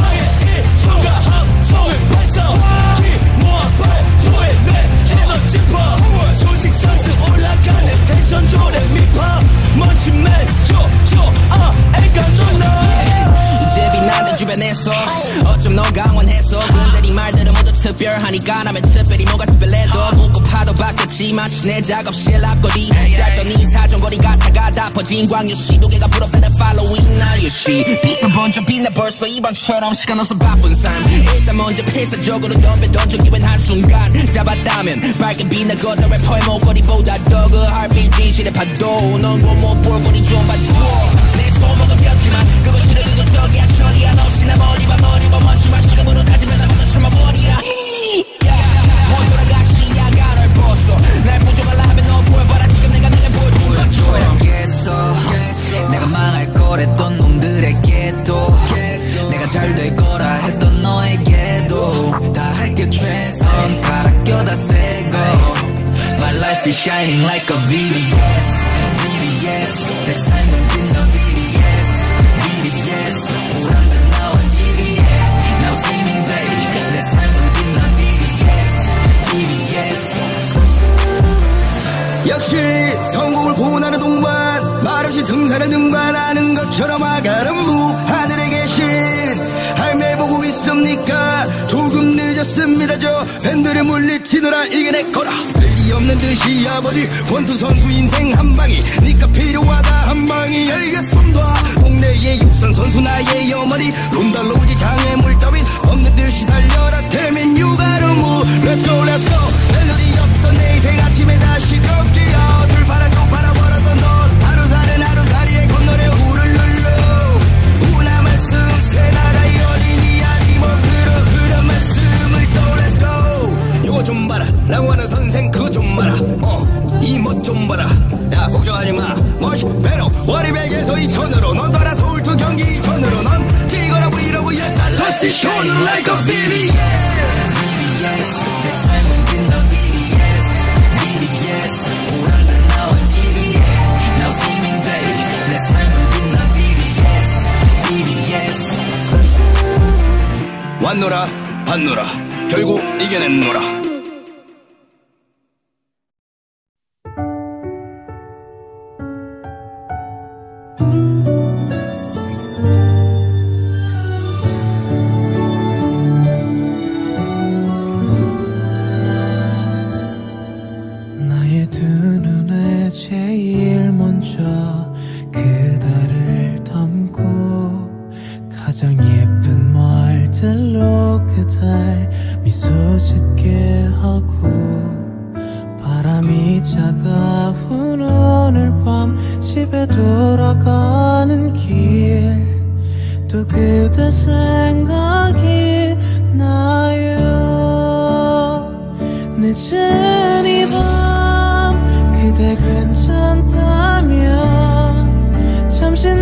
손과 함성을 발성 기모아 발표해 내 에너지파 소식 상승 올라가는 텐션 도레미파 먼지 맺어 아 애가 놀라 이제 빛나는 주변에서 어쩜 넌 강원해서 그들이 말들은 모두 특별하니까 나면 특별히 뭐가 특별해도 묻고 파도 바뀌었지만 내 작업실 앞거리 짧던 이 사정거리 가사가 다 퍼진 광역시 도개가 부럽다는 following now you see 빛나 번쩍 빛나 벌써 이번처럼 시간 없어 바쁜 삶 일단 먼저 필사적으로 덤벼 던져 기분 한순간 잡았다면 밝게 빛나고 너 래퍼의 목걸이보다 더 그 하얼빈 진실의 파도 넌 곧 못 볼 거리 좀 봐줘 내 손목은 폈지만 그거 싫어도 저기야 처리야 너 없이 나 머리 봐 머리 봐 멋지만 시간으로 다시면 나보다 참아버리야 못 돌아가 시야가 널 벗어 날 부족하려 하면 너 보여봐라 지금 내가 내게 보여준 것처럼 계속 내가 망할 거랬던 놈들에게도 내가 잘 될 거라 했던 너에게도 다 할게 최선 바라껴 다 새거 My life is shining like a 브이비에스 브이비에스 내 삶은 빛나 브이비에스 브이비에스 오란다 나와 티비에 Now streaming baby 내 삶은 빛나 브이비에스 브이비에스 역시 성공을 고난의 동반 말없이 등산을 등반하는 것처럼 아가름부 하늘에 계신 할매 보고 있습니까 조금 늦었습니다 저 팬들을 물리치느라 이겨냈거라 의리 없는 듯이 아버지 권투 선수 인생 한방이 니까 필요하다 한방이 알겠습니다 동네의 육상 선수 나의 어머니 론달로우지 장애물 따윈 없는 듯이 달려라 Tell me you gotta move Let's go let's go 멜로디 없던 내 인생 아침에 다시 걷기야 술 팔아 또 팔아버렸던 너 하루 사는 하루살이에 건너래 후를 눌러 우나 말씀 새 나라의 어린이 아니 뭐 그러 그런 말씀을 또 Let's go 요거 좀 봐라 라고 하는 선생 그거 좀 봐라 어이 멋 좀 봐라 야 걱정하지마 멋이 배로 월요백에서 이천으로 넌 따라 서울 투 경기 이천으로 넌 찍어라 브이로그 예 달러 시쇼는 like a 브이비에스 브이비에스 내 삶은 빛나 브이비에스 브이비에스 오란다 나와 티비에 Now streaming baby 내 삶은 빛나 브이비에스 브이비에스 왔노라 봤노라 결국 이겨냈노라 나의 두 눈에 제일 먼저 그대를 담고 가장 예쁜 말들로 그댈 미소 짓게 하고 바람이 차가운 오늘 밤 집에 돌아가는 길 또 그대 생각이 나요 늦은 이 밤 그대 괜찮다면 잠시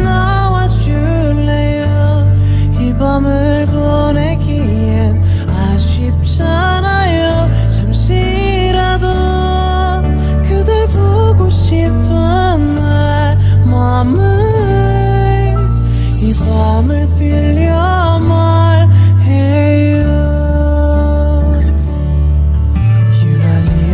나와줄래요 이 밤을 보내기엔 아쉽잖아요 잠시라도 그댈 보고 싶은 내 맘을 이 밤을 빌려 말해요 유난히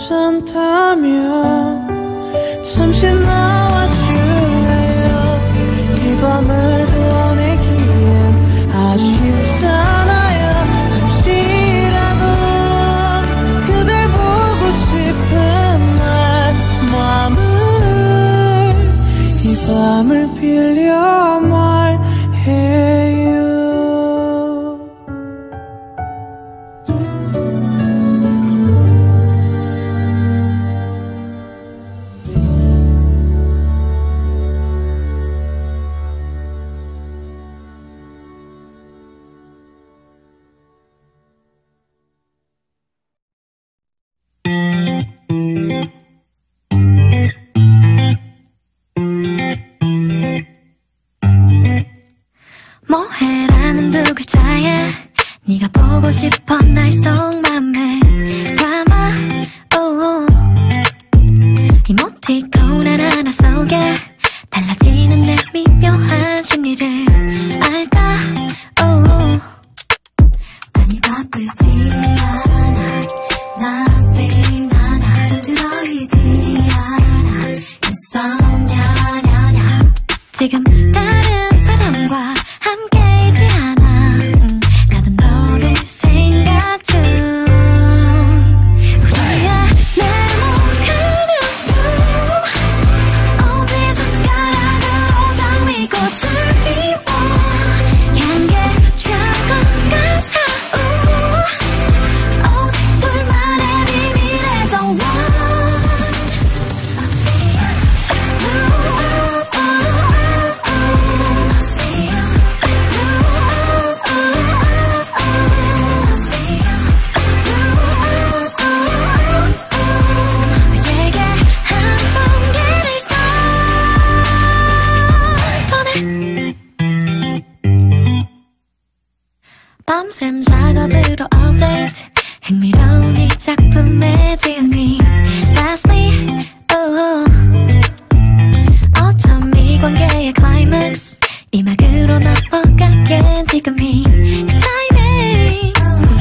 괜찮다면 잠시 나와줄래요. 이 밤을 보내기엔 아쉽잖아요. 잠시라도 그댈 보고 싶은 날 마음을 이 밤을 빌려 말해요. 뭐해라는 두 글자에 네가 보고 싶어 날 속맘을 담아 oh. 이모티콘 하나하나 속에 달라지는 내 미묘한 심리를 알까 oh. 많이 바쁘지 않아 nothing 하나 잠들어있지 않아 insomnia 지금 다른 사람과 함께이지 않아 음, 나는 너를 생각 중 우리야 네모가는 꿈 어디선 가락으로 장미꽃을 피워 향기에 취할 것 같아 오직 둘만의 비밀의 정원 밤샘 작업으로 업데이트 흥미로운 이 작품의 진위 That's me oh. 어쩜 이 관계의 클라이맥스 이 막으로 넘어가기엔 지금이 그 타이밍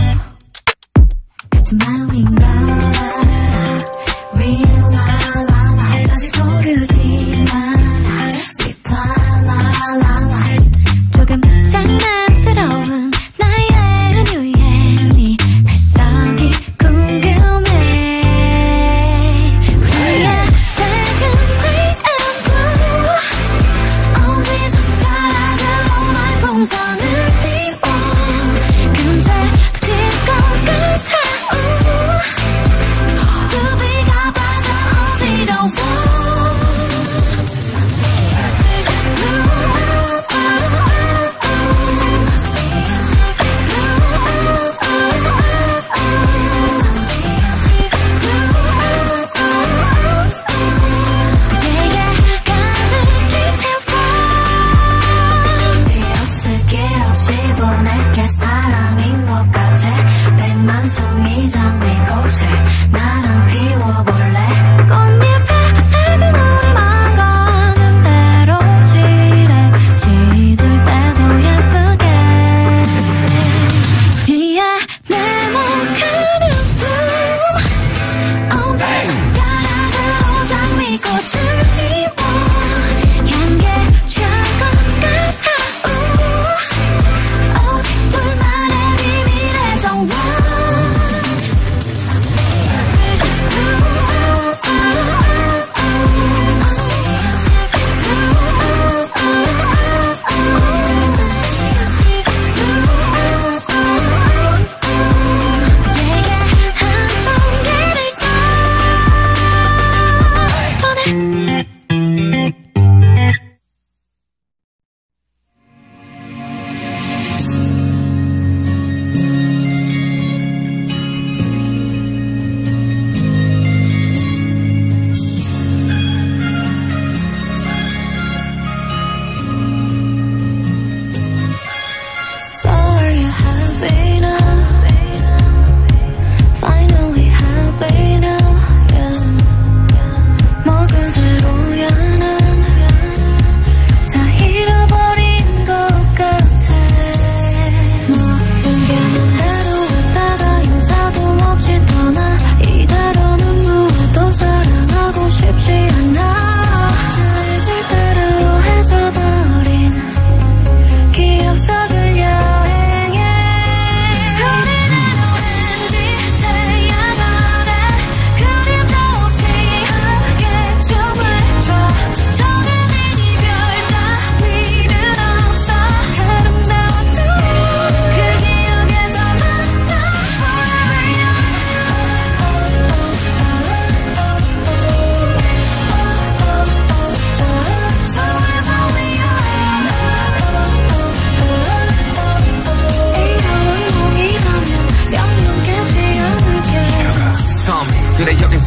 같은 마음인 걸 알아 Real la la la 너를 고르지 마라 Sweet la la la la 조금 장난스러운 어디서 가락으로 말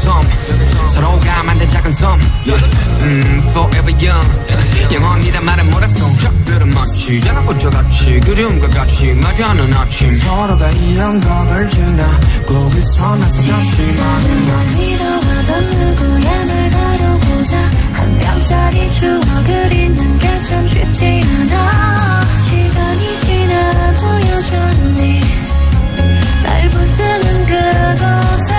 섬 서로가 만든 작은 섬 음, forever young 영원이란 말은 몰랐어 작별은 마치 연합은 저같이 그리움과 같이 마주하는 아침 서로가 이런 법을 지나고 그 섬에서 잠시 나는 믿어하던 누구야 널 다뤄보자 한 뼘짜리 추억을 잊는 게 참 쉽지 않아 시간이 지나도 여전히 날 붙드는 그곳에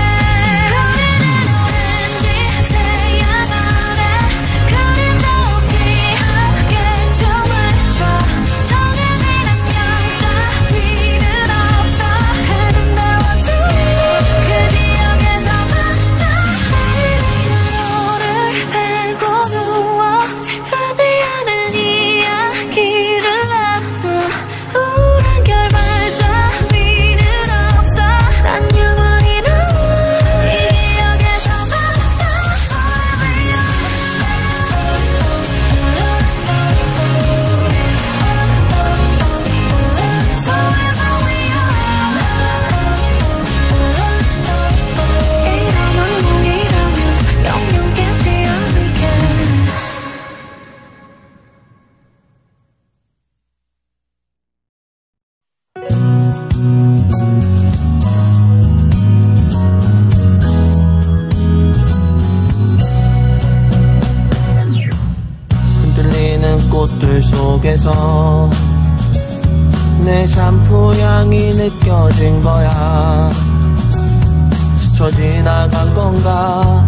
속에서 내 샴푸 향이 느껴진 거야 스쳐 지나간 건가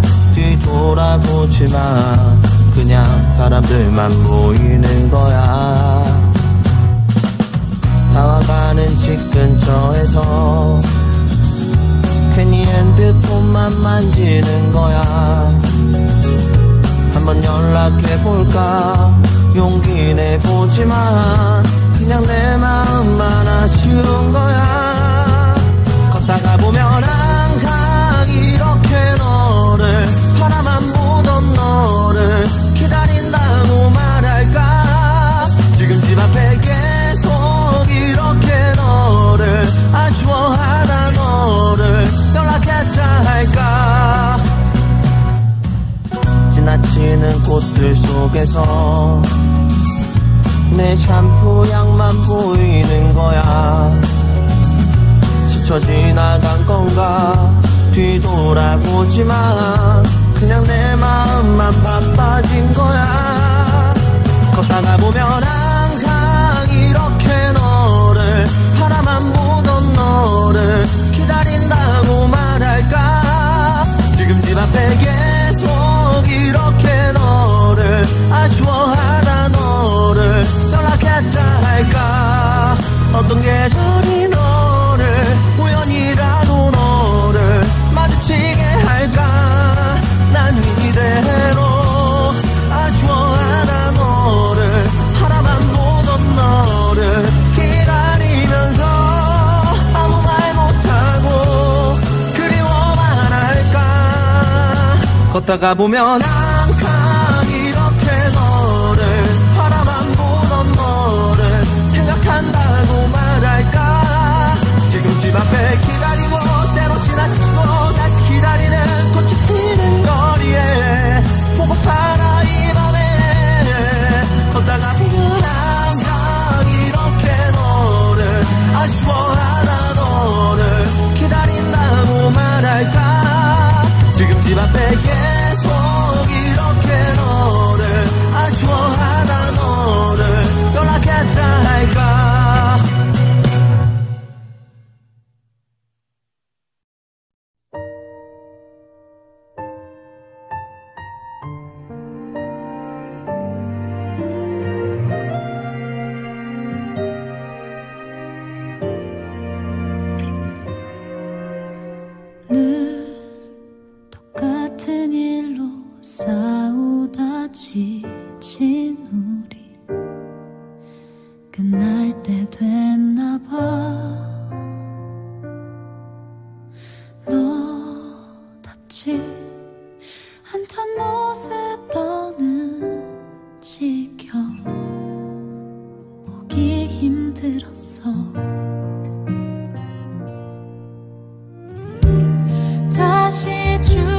뒤돌아보지마 그냥 사람들만 보이는 거야 다와가는 집 근처에서 괜히 핸드폰만 만지는 거야 한번 연락해볼까 용기 내보지만 그냥 내 마음만 아쉬운 거야 걷다가 보면 항상 이렇게 너를 바라만 보던 너를 기다린다고 말할까 지금 집 앞에 계속 이렇게 너를 아쉬워하다 너를 연락했다 할까 지나치는 꽃들 속에서 내 샴푸 향만 보이는 거야 스쳐 지나간 건가 뒤돌아보지마 그냥 내 마음만 바빠진 거야 걷다가 보면 항상 이렇게 너를 바라만 보던 너를 기다린다고 말할까 지금 집 앞에 계속 이렇게 너를 아쉬워하다 너를 연락했다 할까 어떤 계절이 너를 우연이라도 너를 마주치게 할까 난 이대로 아쉬워하다 너를 바라만 보던 너를 기다리면서 아무 말 못하고 그리워만 할까 걷다가 보면 항상 이렇게 너를 바라만 보던 너를 생각한다고 말할까 지금 집 앞에 기다리고 때로 지나치고 다시 기다리는 꽃이 피는 거리에 보고파라 이 밤에 걷다가 보면 항상 이렇게 너를 아쉬워하다 너를 기다린다고 말할까 지금 집 앞에 계속 이렇게 너를 아쉬워하다 너를 연락했다 할까 늘 똑같은 일로 싸우다 지친 우리 끝날 때 됐나봐 너답지 않던 모습 더는 지켜보기 힘들었어 다시 주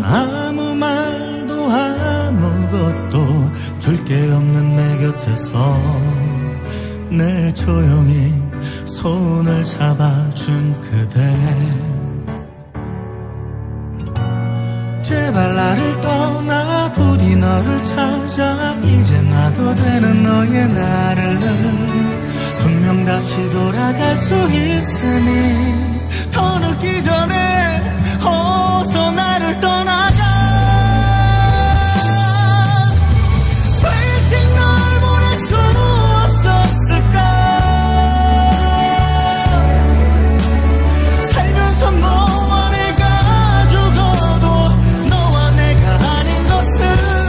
아무 말도 아무것도 줄 게 없는 내 곁에서 늘 조용히 손을 잡아준 그대. 제발 나를 떠나 부디 너를 찾아 이제 나도 되는 너의 나를 분명 다시 돌아갈 수 있으니 더 늦기 전에 어서 나를 떠나가. 왜 일찍 널 보낼 수 없었을까. 살면서 너와 내가 죽어도 너와 내가 아닌 것은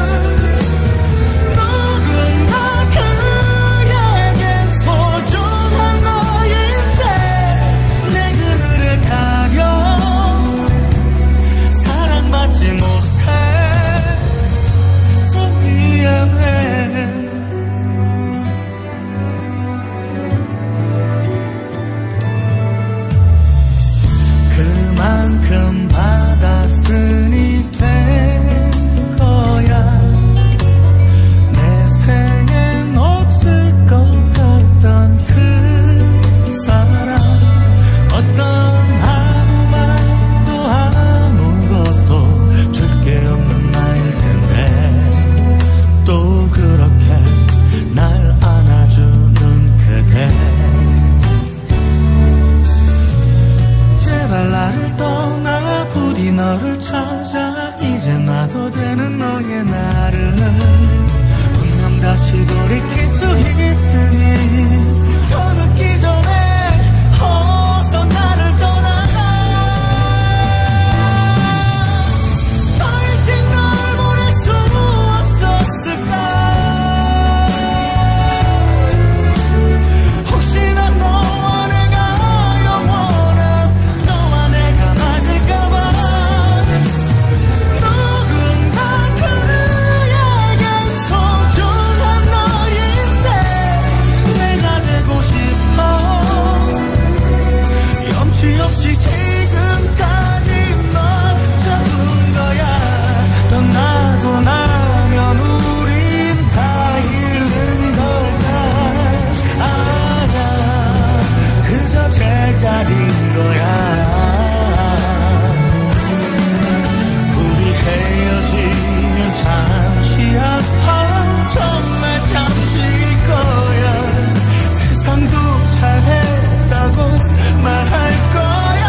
누군가 그에겐 소중한 너인데 내 그늘에 가려 사랑받지 못해서 미안해. 그만큼 받았으니 된 거야. 내 생엔 없을 것 같던 그 사람. 어떤 아무 말도 아무것도 줄 게 없는 나일 텐데 또 그렇게 날 안아주는 그대. 제발 나를 떠나 부디 너를 찾아 이제 나도 되는 너의 나를 분명 다시 돌이킬 수 있으니 더 늦기 전에 어서 나를 떠나가. 더 일찍 널 보낼 수 없었을까. 혹시나 너와 내가 영원한 너와 내가 맞을까봐 누군가 그에겐 소중한 너인데 내가 되고 싶어. 염치 없이 지금까지 널 잡은 거야. 떠나고 나면 우린 다 잃는 걸까. 아냐 그저 제자리인 거야. 우리 헤어지면 잠시 아파 정말 잠시일 거야. 세상도 잘했다고 말할 거야.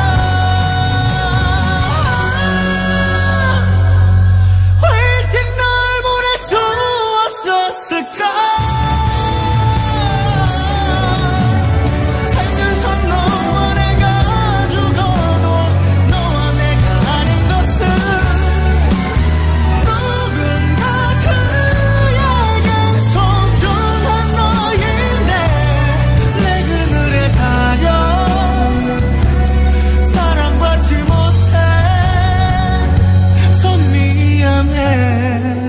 왜 일찍 널 보낼 수 없었을까. 살면서 너와 내가 죽어도 너와 내가 아닌 것은 누군가 그에겐 소중한 너인데 내 그늘에 가려 사랑받지 못해서 미안해.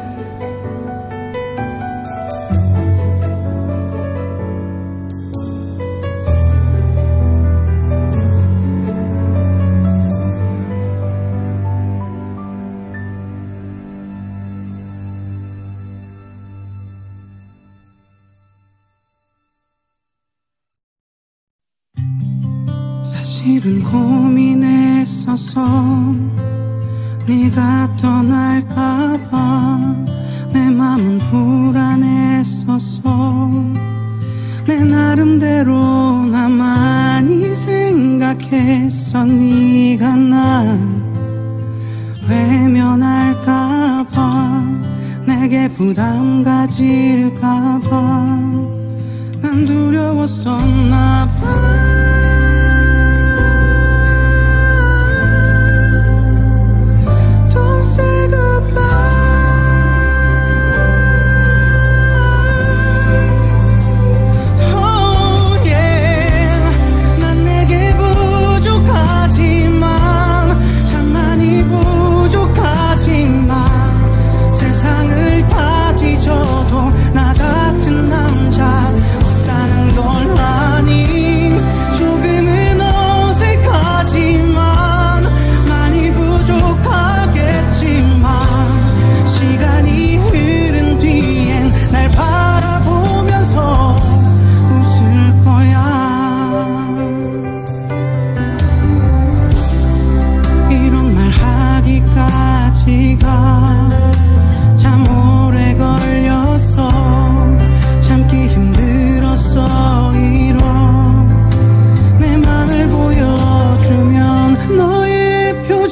사실은 고민했었어. 네가 떠날까봐 내 맘은 불안했었어. 내 나름대로 나만이 생각했어. 네가 날 외면할까봐 내게 부담 가질까봐 난 두려웠었나봐. Oh yeah.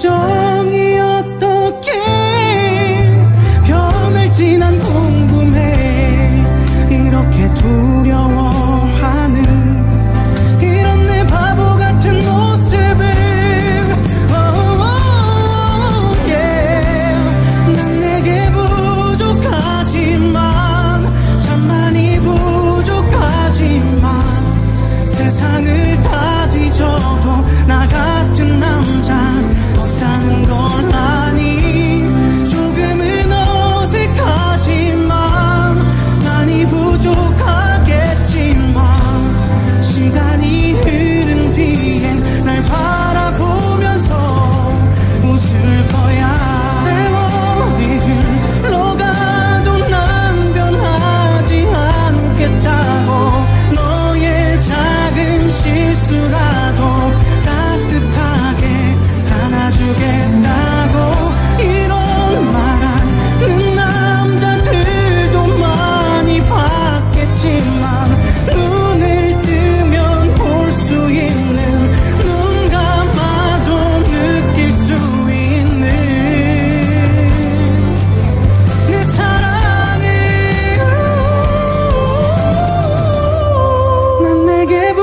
우정이 어떻게 변할지 난 궁금해. 이렇게 두려워하는 이런 내 바보 같은 모습을 oh, oh, yeah. 난 내게 부족하지만 참 많이 부족하지만 세상을 다 뒤져도 나 같은 남자 없다는 걸 아니. 조금은 어색하지만 많이 부족하겠지만 시간이 흐른 뒤엔 날 바라보면서 웃을 거야. 세월이 흘러가도 난 변하지 않겠다고. 너의 작은 실수라도 따뜻하게 안아주겠다고. 이런 말하는 남자들도 많이 봤겠지만 눈을 뜨면 볼 수 있는, 눈 감아도 느낄 수 있는 내 사랑에. 난 내게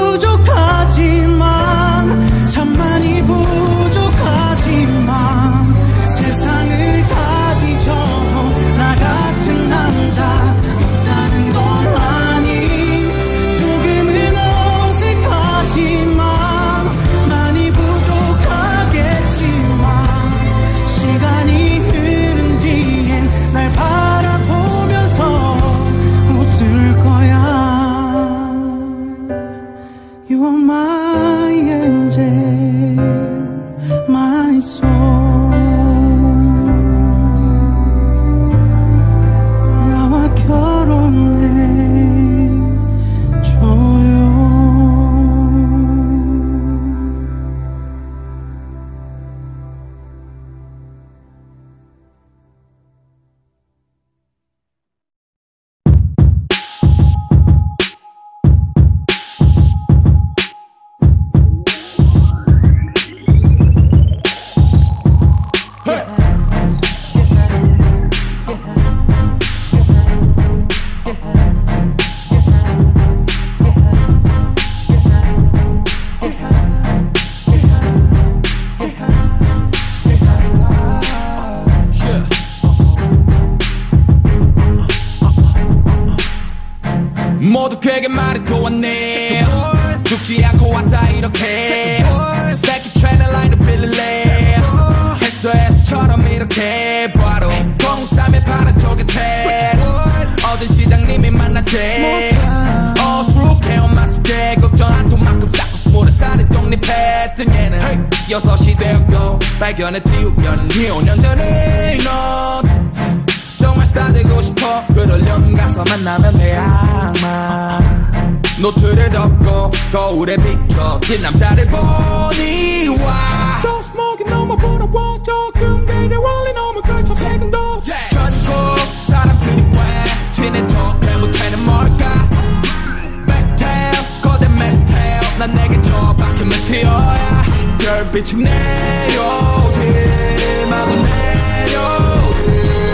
부족하지만 참 많이 부족하지만 세상을 다 뒤져도 나 같은 남자 없다는 걸 아니. 조금은 어색하지만 많이 부족하겠지만 시간이 흐른 뒤엔 날 바라보면서 웃을 거야. You are my angel, my soul. 나와 결혼해 줘요. 모두 그에게 말이 또 왔네. 죽지 않고 왔다 이렇게. 새끼 트레이너 라인을 빌릴래. 에스오에스처럼 이렇게 바로 공삼의 파란 조개태. 어제 시장님이 만났대. 어수룩해 엄마 숙제 걱정 않고만큼 쌓고 스물한 살에 독립했던 얘는 여섯이 되었고 발견했지 우연히 오 년 전에 너 정말 스타 되고 싶어. 그러려면 가서 만나면 돼. 악마 노트를 덮고 거울에 비춰진 남자를 보니 와. 또 스모키 너무 부러워. 조금 내려 원리 너무 걸쳐 세근도 전국 사람들이 왜 친해져 배 못하는 뭘까. 메텔 거대 메텔 난 내게 저 박힌 메테어야. 별빛이 내려오지 마구 내려오지.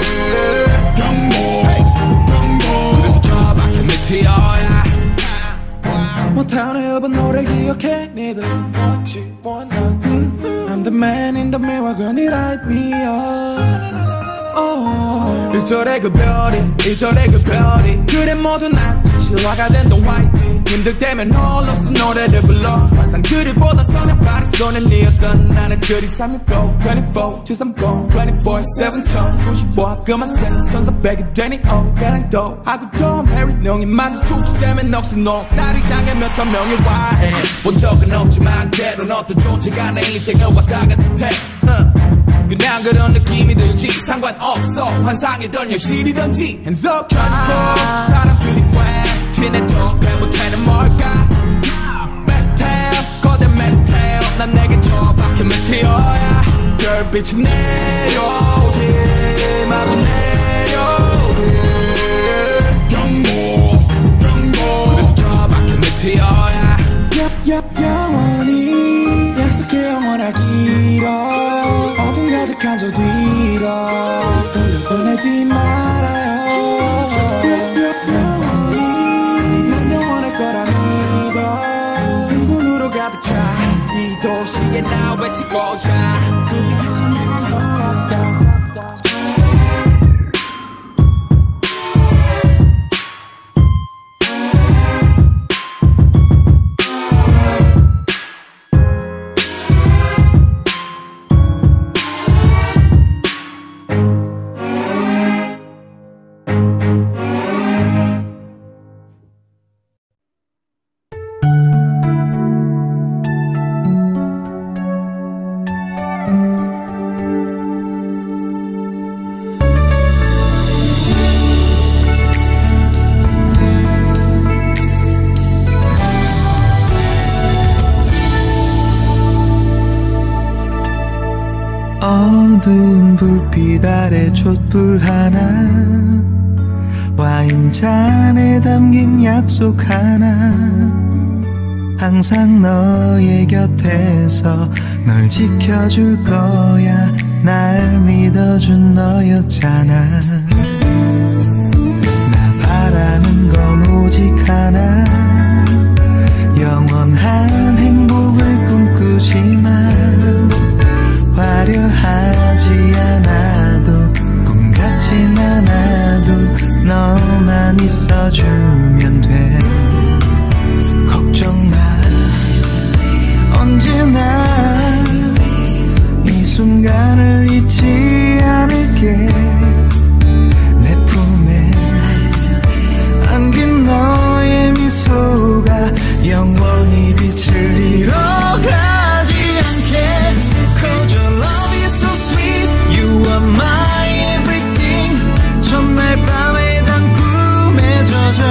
모타운의 앨범 노래 기억해. 니들 what you want now. I'm the man in the mirror girl need light me up. oh. 일 절의 그 별이 이 절의 그 별이 그래 모두 난 실화가 된 동화이지. 힘들 때면 홀로서 노래를 불러. 환상들이 보다 선한 파리 손에 니었던 나는 그리 삼육오 이십사 칠삼공 이십사 칠 천구십오 그만 센 천사백이 되니 어 가랑도 하고 톰 해리 농이 만든 숙취 때문에 넋이 나를 향해 몇천 명이 와해. 본 적은 없지만 때론 어떤 존재가 내 인생을 왔다 갔을 테 그냥 그런 느낌이 들지. 상관없어 환상이던 현실이던지. Hands up 전국 사람들이 왜 친해져 배 못하는 뭘까. 메텔 거대 메텔 난 내게 저 박힌 메테어야. 별빛이 내려오지 마구 내려오지. 경고 경고 그래도 저 박힌 메테어야. Yep, yep, 영원히 약속해 영원하기로. 더 돌려보내지 말아요. 영원히 난 영원할 거라 믿어. 흥분으로 가득 차 이 도시에 나 외칠 거야. 어두운 불빛 아래 촛불 하나 와인잔에 담긴 약속 하나 항상 너의 곁에서 널 지켜줄 거야 날 믿어준 너였잖아 나 바라는 건 오직 하나 영원한 행복을 꿈꾸지만 화려하지 않아도 꿈 같진 않아도 너만 있어주면 돼 걱정 마 언제나 이 순간을 잊지 않을게 내 품에 안긴 너의 미소가 영원히 빛을 잃어가지 않게 Cause your love is so sweet You are my everything 전날 밤에 단 꿈에 젖어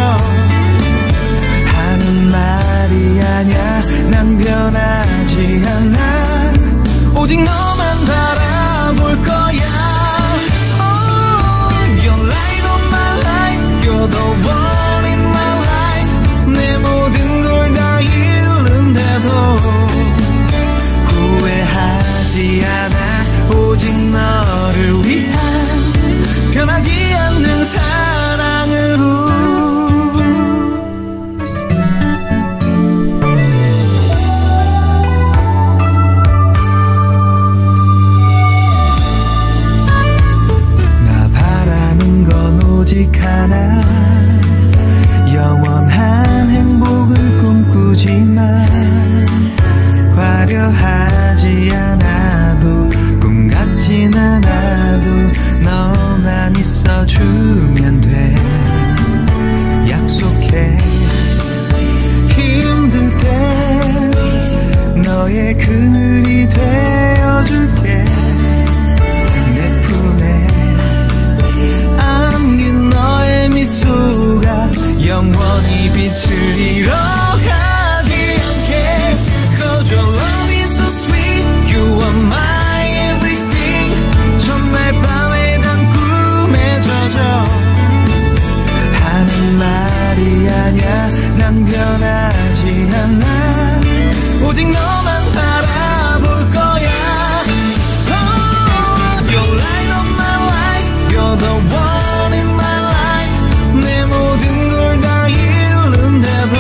하는 말이 아냐 난 변하지 않아 오직 너만 바라볼 거야 oh, You're light of my life You're the one in my life 내 모든 걸 다 잃는데도 후회하지 않아 오직 너를 위한 변하지 않는 사랑으로 나 바라는 건 오직 하나 영원한 행복을 꿈꾸지만 화려하지 않아도 꿈 같진 않아도 너만 있어주면 돼 약속해 힘들 때 너의 그늘이 되어줄게 내 품에 안긴 너의 미소가 영원히 빛을 잃어가지 않게 Cause your love is so sweet You are my everything 전날 밤에 단 꿈에 젖어 하는 말이 아냐 난 변하지 않아 오직 너만 바라볼 거야 oh, You're light of my life You're the one in my life 내 모든 걸 다 잃는데도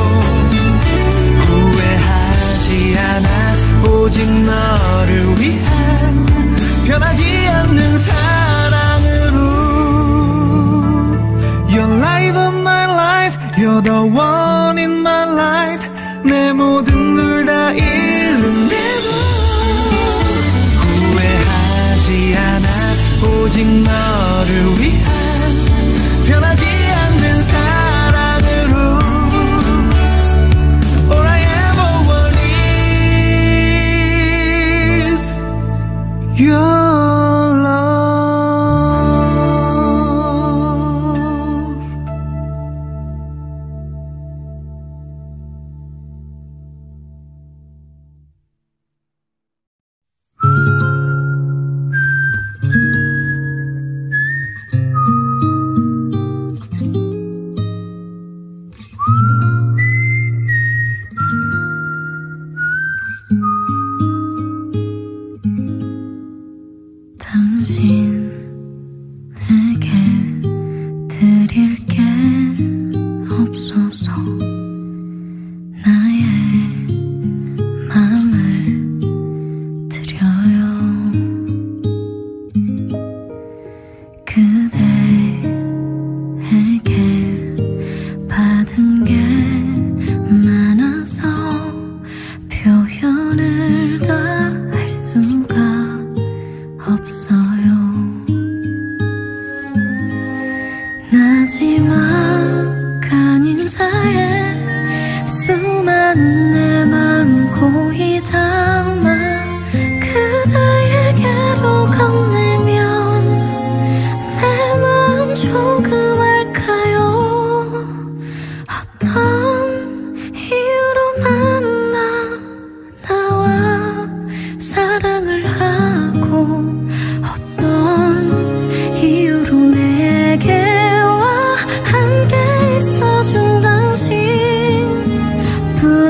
후회하지 않아 오직 너를 위한 변하지 않는 사랑으로 You're light of my life You're the one in my life 내 모든 걸 다 잃는데도 후회하지 않아 오직 너를 위한 변하지 않는 사랑으로 All I ever want is your love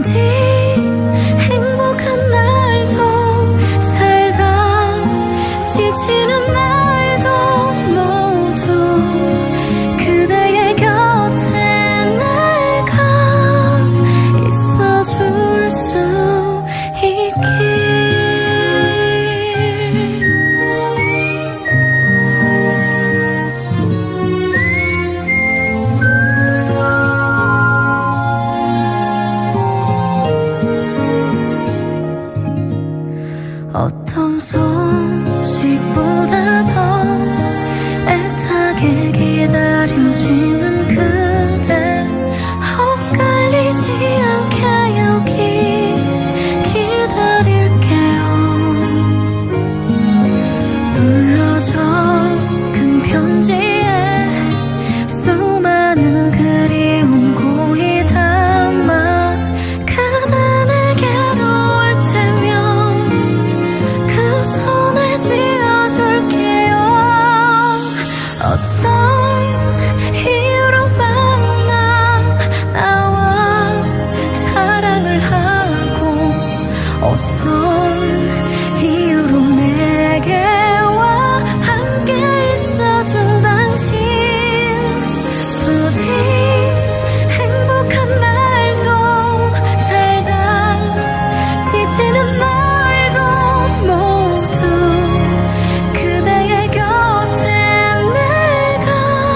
어떤 소식보다 더 애타게 기다려지는 그대 헛갈리지 않게 여기 기다릴게요. 눌러져 큰 편지에 수많은 그리움 고이 담아 그대 내게로 올 테면 그 손을 쥐어줄게요. 어떤 이유로 만나 나와 사랑을 하고 어떤 이유로 내게 와 함께 있어준 당신 부디 행복한 날도 살다 지치는 날도 모두 그대의 곁에 내가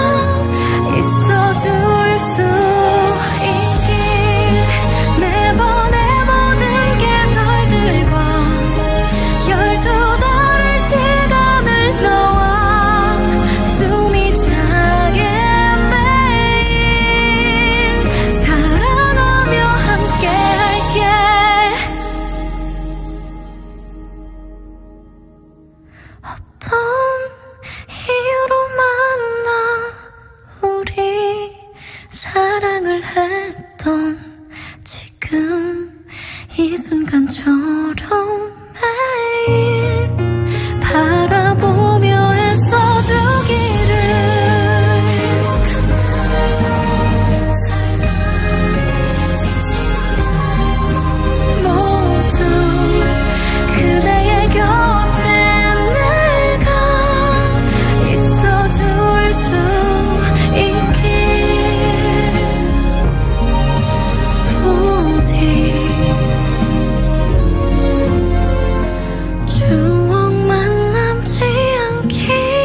있어줄 수 있길 매번의 모든 계절들과 열두 달의 시간을 너와 숨이 차게 매일 사랑하며 함께 할게. 어떤 이유로 만나 우리 사랑을 했던 지금 이 순간처럼 매일 바라보며 애써주기를 모두 그대의 곁에 내가 있어줄 수 있길 부디 추억만 남지 않길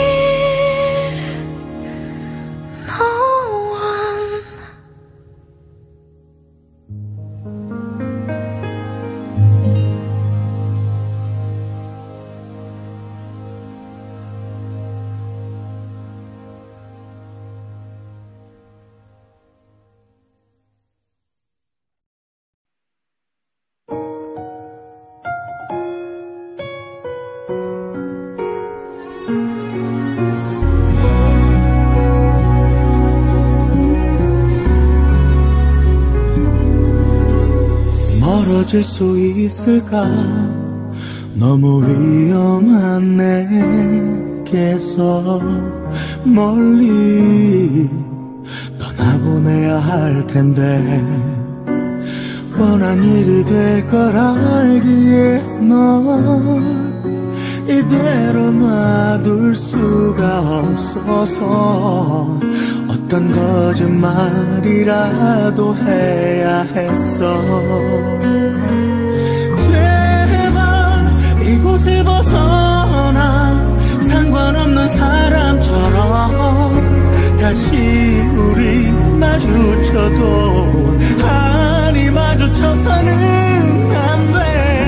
너와 멀어질 수 있을까 너무 위험한 내게서 멀리 떠나보내야 할 텐데 뻔한 일이 될 걸 알기에 널 이대로 놔둘 수가 없어서 어떤 거짓말이라도 해야 했어. 제발 이곳을 벗어나 상관없는 사람처럼 다시 우리 마주쳐도 아니 마주쳐서는 안 돼.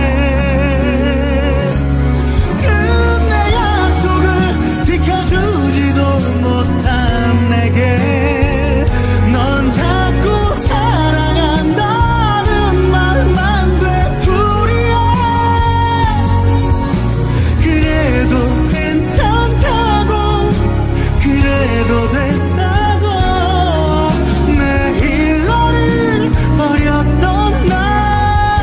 끝내 약속을 지켜주지도 못한 내게 넌 자꾸 사랑한다는 말만 되풀이해. 그래도 괜찮다고 그래도 됐다고 매일 너를 버렸던 나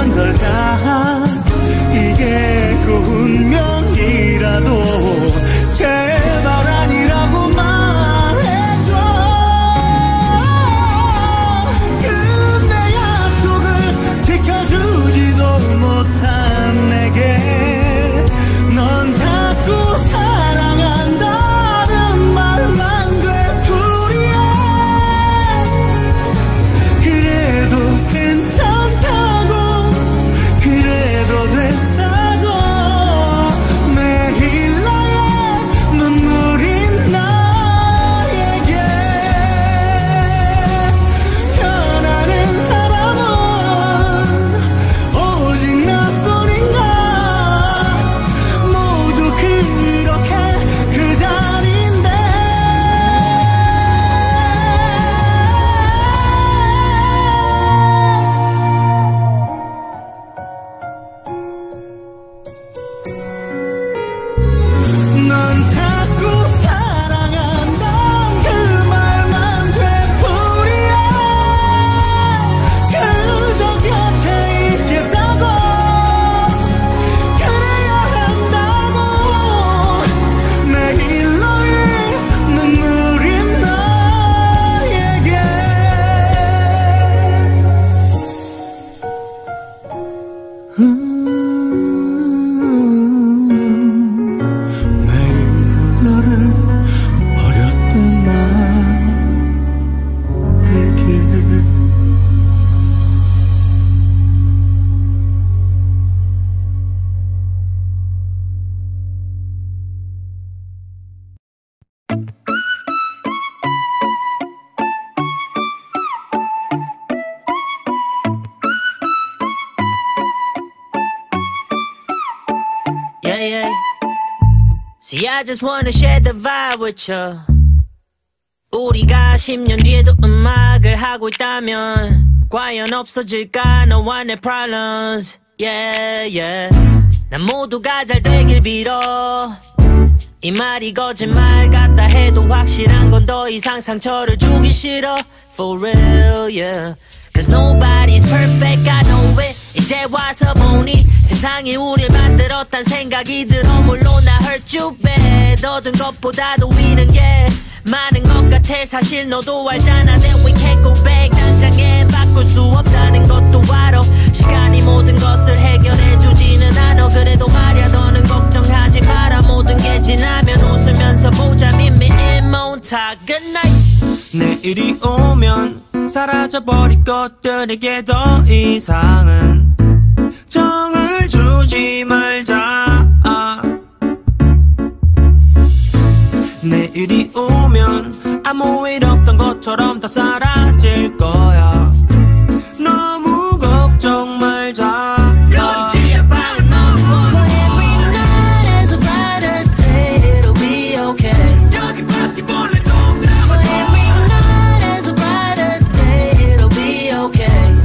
최선을 다한 이게 그 운명이라도 제발 아니라고 말해줘. 근데 약속을 지켜주지도 못한 내게 넌 자꾸 사랑한다는 말만 되풀이해. 그래도 괜찮다고 그래도 됐다고 매일 나의 눈물이 나에게 변하는 사람은 오직 나뿐인가. 모두 그렇게 그 자리인데 넌 자꾸 사랑한다 그 말만 되풀이해. 그저 곁에 있겠다고 그래야 한다고 매일 너의 눈물이 나에게 매일 너를 버렸던 나에게. Yeah, yeah. See, I just wanna share the vibe with you. 우리가 십 년 뒤에도 음악을 하고 있다면 과연 없어질까 너와 내 problems. Yeah, yeah. 난 모두가 잘 되길 빌어. 이 말이 거짓말 같다 해도 확실한 건 더 이상 상처를 주기 싫어. For real, yeah. Cause nobody's perfect, I know it. 이제 와서 보니 세상이 우릴 만들었단 생각이 들어. 물론 나 hurt you bad. 얻은 것보다도 잃은 게 많은 것 같아. 사실 너도 알잖아 that we can't go back. 당장에 바꿀 수 없다는 것도 알아. 시간이 모든 것을 해결해주지는 않아. 그래도 말야 너는 걱정하지 마라. 모든 게 지나면 웃으면서 보자. Meet me in Montauk. Good night. 내일이 오면 사라져버릴 것들에게 더 이상은 정을 주지 말자. 내일이 오면 아무 일 없던 것처럼 다 사라질 거야. 너무 걱정 말자. For every night as a brighter day, it'll be okay. For every night as a brighter day, it'll be okay.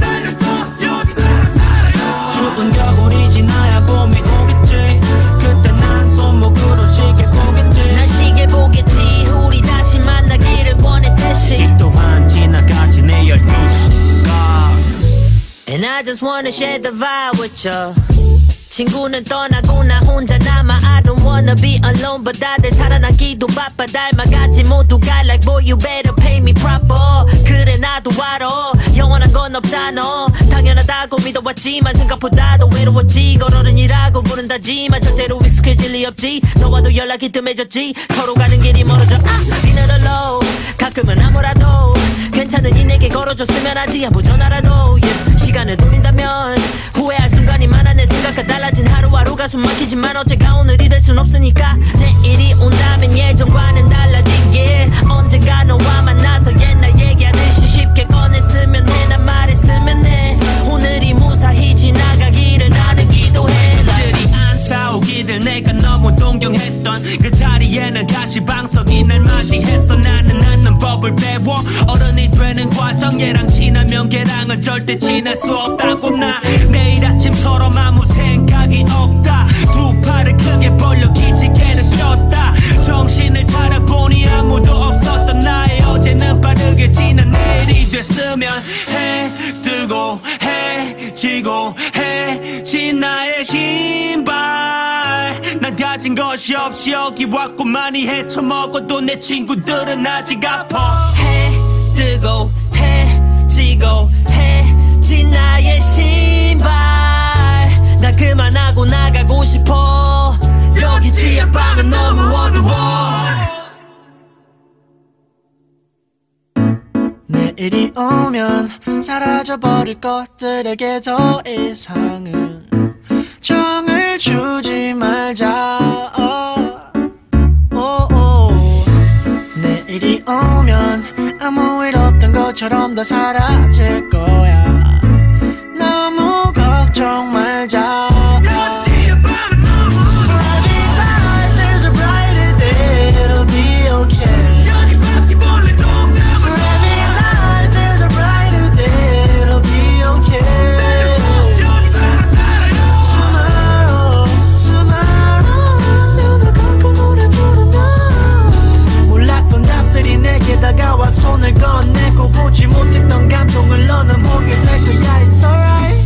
추운 겨울이 지나야 봄이 오겠지. 그때 난 손목으로 시계 보겠지. 난 시계 보겠지. 우리 다시 만나기를 원했듯이. 이 또한 지나가지 내 열두 시가. And I just wanna share the vibe with you. 친구는 떠나고 나 혼자 남아. I don't wanna be alone but 다들 살아남기도 바빠. 닮아가지 모두가 like boy you better pay me proper. 그래 나도 알아 영원한 건 없잖아. 당연하다고 믿어왔지만 생각보다도 외로웠지. 걸어른이라고 부른다지만 절대로 익숙해질 리 없지. 너와도 연락이 뜸해졌지. 서로 가는 길이 멀어져. 아, 비늘 alone. 가끔은 아무라도 괜찮으니 내게 걸어줬으면 하지. 아무 전화라도 yeah. 시간을 돌린다면 후회할 순간이 많아. 내 생각과 달라진 하루하루가 숨 막히지만 어제가 오늘이 될 순 없으니까. 내일이 온다면 예전과는 달라지길. 언젠가 너와 만나서 옛날 얘기하듯이 쉽게 꺼냈으면 해. 난 말했으면 해. 오늘이 무사히 지나가기를 나는 기도해. 들이 안 싸우기를 내가 너무 동경했던 그 자리에는 가시방석이 날 맞이했어. 나는 낳는 법을 배워. 어른이 되는 과정 얘랑 지나면 걔랑은 절대 지날 수 없다고. 나 내일 아침처럼 아무 생각이 없다. 두 팔을 크게 벌려 기지개를 폈다. 정신을 차려보니 아무도 없었던 나의 어제는 빠르게 지난 내일이 됐으면 해 뜨고 해 지고해진 나의 신발 난 가진 것이 없이 여기 왔고 많이 헤쳐먹어도 내 친구들은 아직 아파 해 뜨고 해 지고 해진 나의 신발 난 그만하고 나가고 싶어 여기 지하방은 너무 어두워 내일이 오면 사라져버릴 것들에게 더 이상은 정을 주지 말자 오오. 내일이 오면 아무 일 없던 것처럼 다 사라질 거야 너무 걱정 말자 다가와 손을 건네고 보지 못했던 감동을 너는 보게 될 거야 It's alright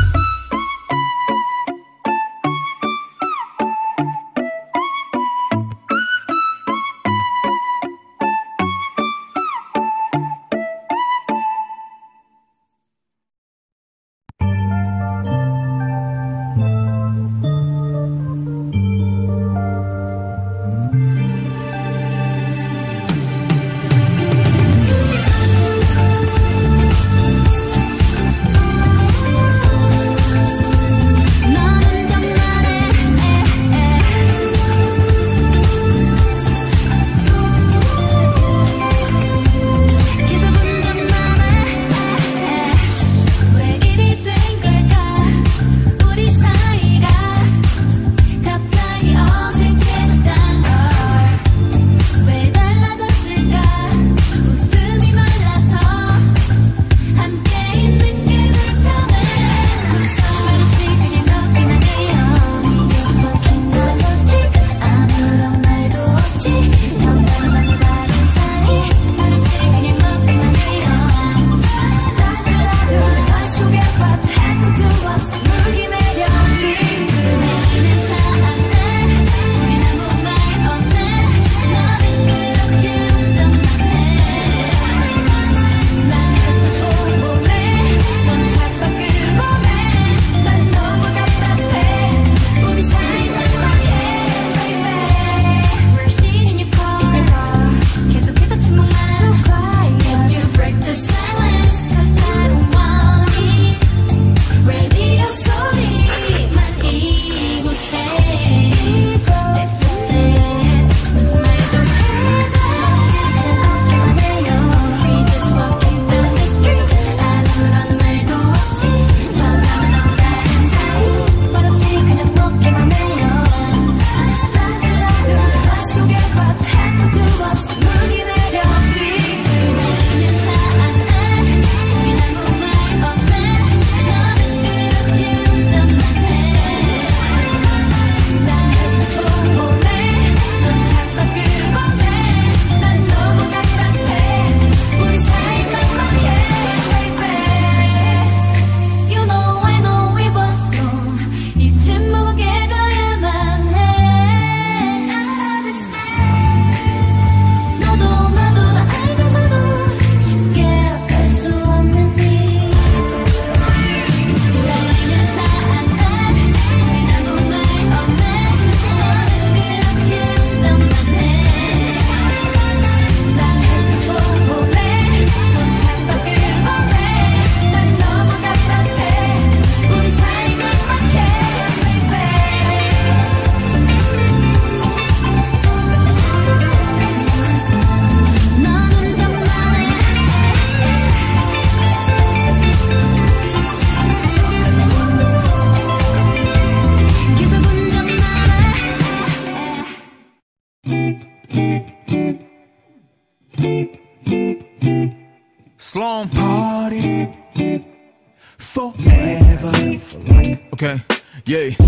Slum party forever for life. Okay, yeah.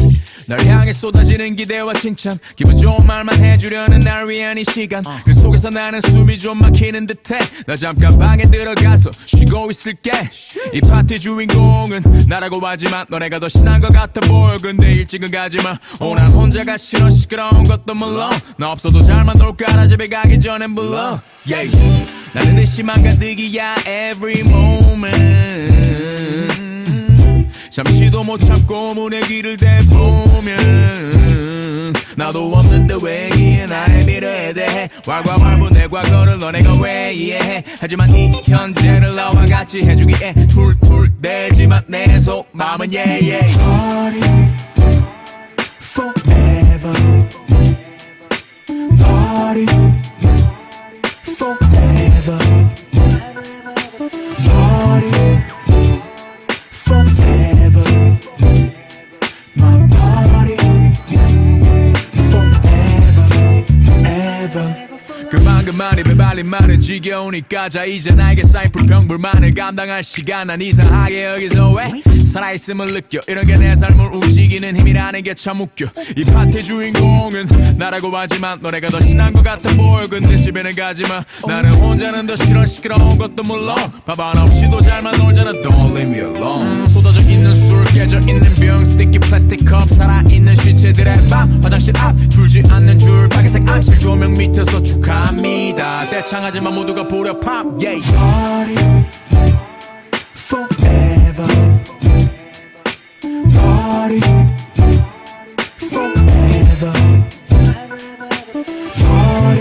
널 향해 쏟아지는 기대와 칭찬 기분 좋은 말만 해주려는 날 위한 이 시간 어. 그 속에서 나는 숨이 좀 막히는 듯해 나 잠깐 방에 들어가서 쉬고 있을게 이 파티 주인공은 나라고 하지만 너네가 더 신난 것 같아 보여 근데 일찍은 가지마 오 난 혼자가 싫어 시끄러운 것도 물론 나 없어도 잘만 놀까라 집에 가기 전엔 불러 yeah. 나는 의심만 가득이야 every moment 잠시도 못 참고 문의 길을 대보면 나도 없는데 왜 이해 나의 미래에 대해 왈가왈부 내 과거를 너네가 왜 이해해 하지만 이 현재를 나와 같이 해주기에 툴툴 대지만 내 속마음은 yeah yeah Party forever Party forever Party forever My party forever ever 그만 그만 입에 발린 말은 지겨우니까 자 이제 나에게 쌓인 불평불만을 감당할 시간 난 이상하게 여기서 왜 살아있음을 느껴 이런 게 내 삶을 움직이는 힘이라는 게 참 웃겨 이 파티 주인공은 나라고 하지만 너네가 더 신난 것 같아 보여 근데 집에는 가지마 나는 혼자는 더 싫어 시끄러운 것도 물론 밥 하나 없이도 잘만 놀잖아 Don't leave me alone 음, 쏟아져 있는 술 깨져 있는 병 스티키 플라스틱 컵 살아있는 시체들의 밤 화장실 앞 줄지 않는 줄 빨간색 암실 조명 밑에서 축하합니다 대창하지만 모두가 부려 팝 yeah. Party forever Party forever Party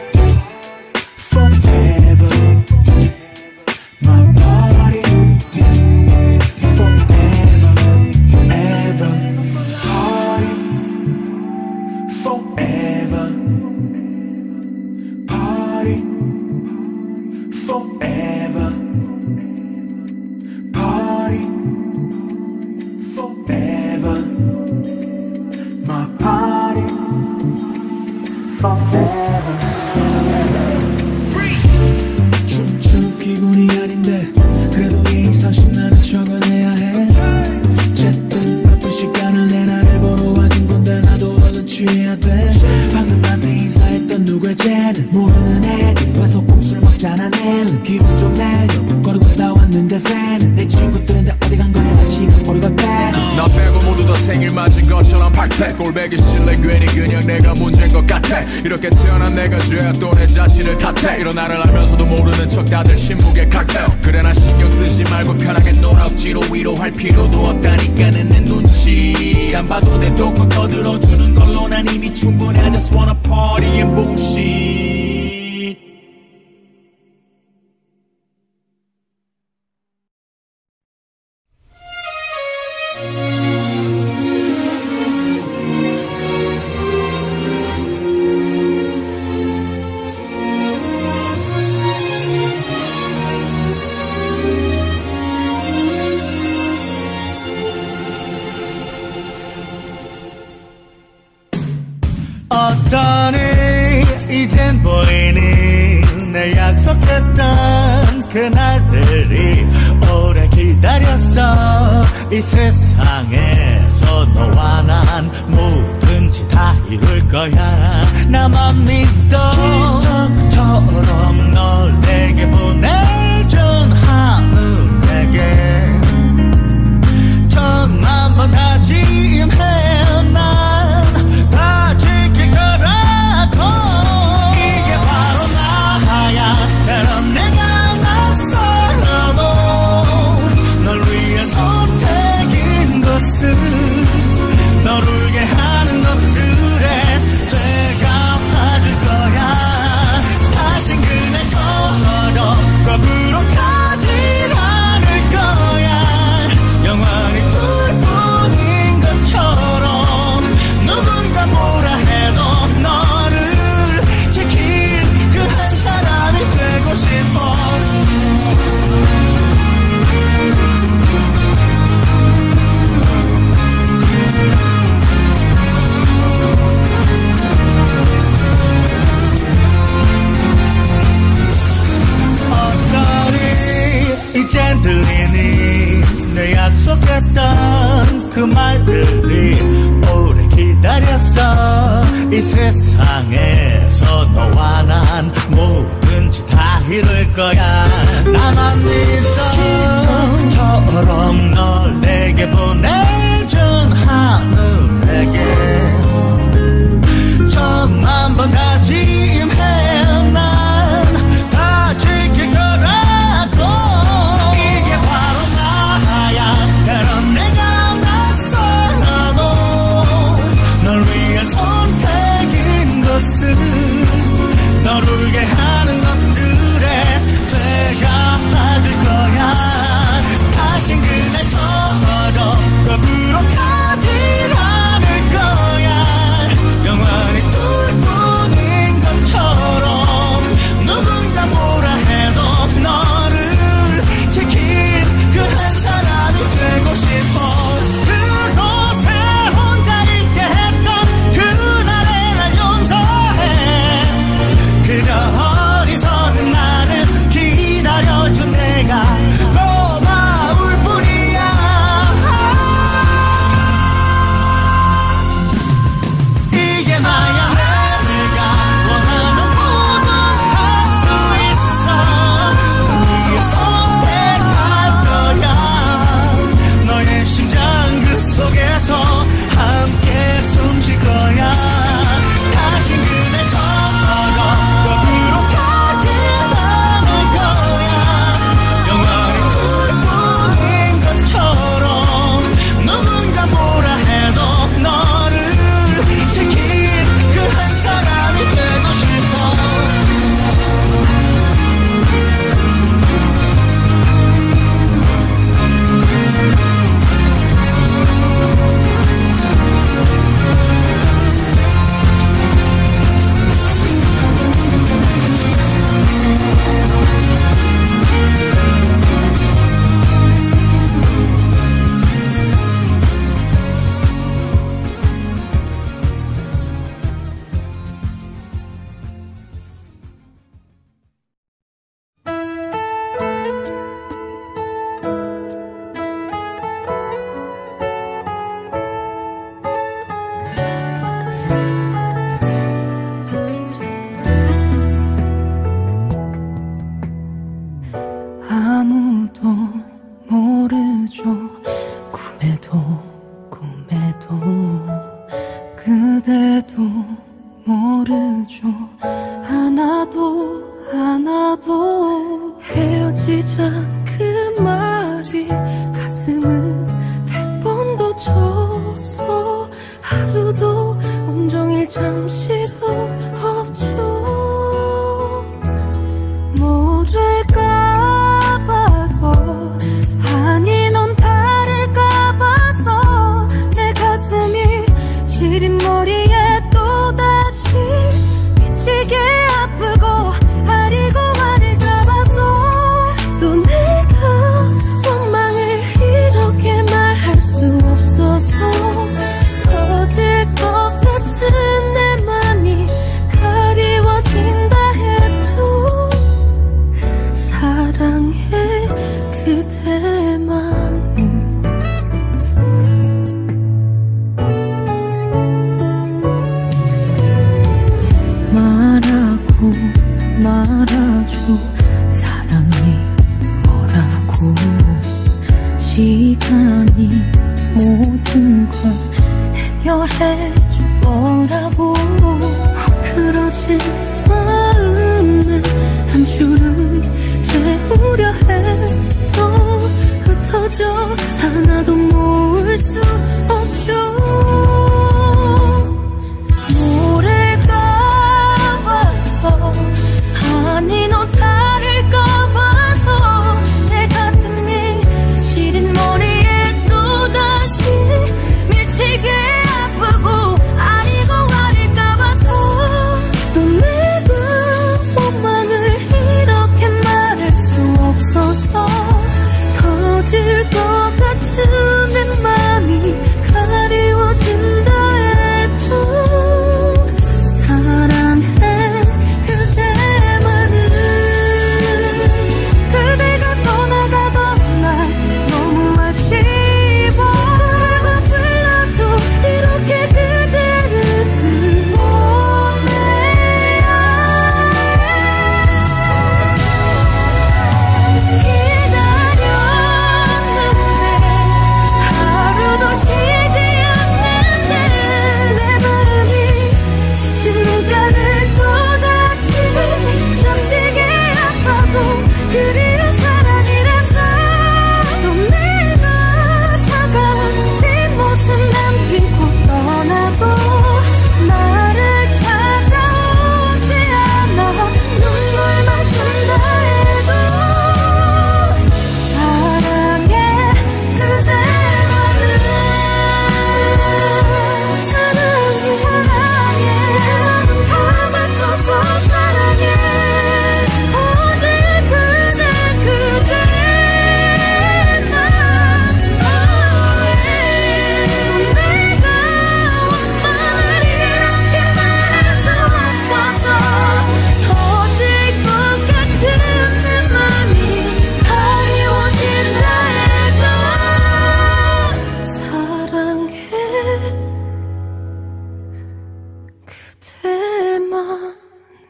forever My party forever ever Party forever Party forever Party forever My party forever 춤출 기분이 아닌데 그래도 예의사실 나는 적어내야 해 쨌든 바쁜 시간을 내 나를 보러 와준 건데 나도 얼른 취해야 돼 방금 나한테 인사했던 누구의 쟤는 모르는 애들이 와서 꼼수를 먹잖아 내일은 기분 좀 내려고 걸어 걷다 왔는데 새는 내 친구들인데 어디 간 거냐 나 지금 머리가 빼 나 빼고 모두 다 생일 맞은 것처럼 박태 꼴배기 싫래 괜히 그냥 내가 문제인 것 같아 이렇게 태어난 내가 죄야 또 내 자신을 탓해 이런 나를 알면서도 모르는 척 다들 신무게 칵테일 그래 나 신경 쓰지 말고 편하게 놀아 억지로 위로할 필요도 없다니까는 내 눈치 안 봐도 돼 톡톡 떠들어주는 걸로 난 이미 충분해 I just wanna party and bullshit 어떠니 이젠 보이니 내 약속했던 그날들이 오래 기다렸어 이 세상에서 너와 난 뭐든지 다 이룰 거야 나만 믿어 기적처럼 널 내게 보내준 하늘에게 천만 번 다짐해 이게 바로 나야 때론 내가 낯설어도 널 위한 선택인 것은 널 울게 하는 것들에 되가 받을 거야 다신 그날처럼 거꾸로 가진 않을 거야 영원히 둘뿐인 것처럼 누군가 뭐라 해도 너를 지킬 그 한 사람이 되고 싶어 어떠니 이젠 들리니 내 약속했던 그 말들이 오래 기다렸어. 이 세상에서 너와 난 뭐든지 다 이룰 거야. 나만 믿어. 기적처럼 널 내게 보내준 하늘에게 천만 번 다짐해. 난 다 지킬 거라고. 이게 바로 나야. 때론 내가 낯설어도 널 위한 선택인 것은 널 울게 하는 것들에 되가 받을 거야. 다신 그날처럼 거부록하진 않을 거야. 영원히 둘뿐인 것처럼 누군가 뭐라 해도 너를 지킨 그 한 사람이 되고 싶어. 그곳에 혼자 있게 했던 그날의 날 용서해. 그저 어리석은 나를 기다려준 내가 고마울 뿐이야. 이게 나야. 내가 원하는 모든 할 수 있어. 우리의 선택할 거야. 너의 심장 그 속에서 함께 숨쉴 거야. 다신 그날처럼 거부록하진 않을 거야. 영원히 둘뿐인 것처럼 누군가 뭐라 해도 너를 지킨 그 한 사람이 되고 싶어. 아무도 모르죠. 꿈에도 꿈에도 그대도 모르죠. 하나도 하나도 헤어지자 그 말이 가슴을 백 번도 쳐서 하루도 온종일 잠시도 없죠. 모를까 봐서 아니 넌 다를까 봐서 내 가슴이 시린 머리에 또다시 미치게 아프고 아리고 말일까 봐서 또 내가 원망을 이렇게 말할 수 없어서 터질 것 같은 내 맘이 가리워진다 해도 사랑해 그대만을. 말하고 말아줘 사랑이 뭐라고. 시간이 모든 걸 해결해줄 거라고. 그러지 마음에 한 줄을 채우려 해도 흩어져 하나도 모을 수 없죠. 모를까 봐서 아니 너 다를까 봐서 내 가슴이 시린 머리에 또다시 밀치게 아프고 아니고 아닐까 봐서 또 내가 원망을 이렇게 말할 수 없어서 터질 것 같은 내 맘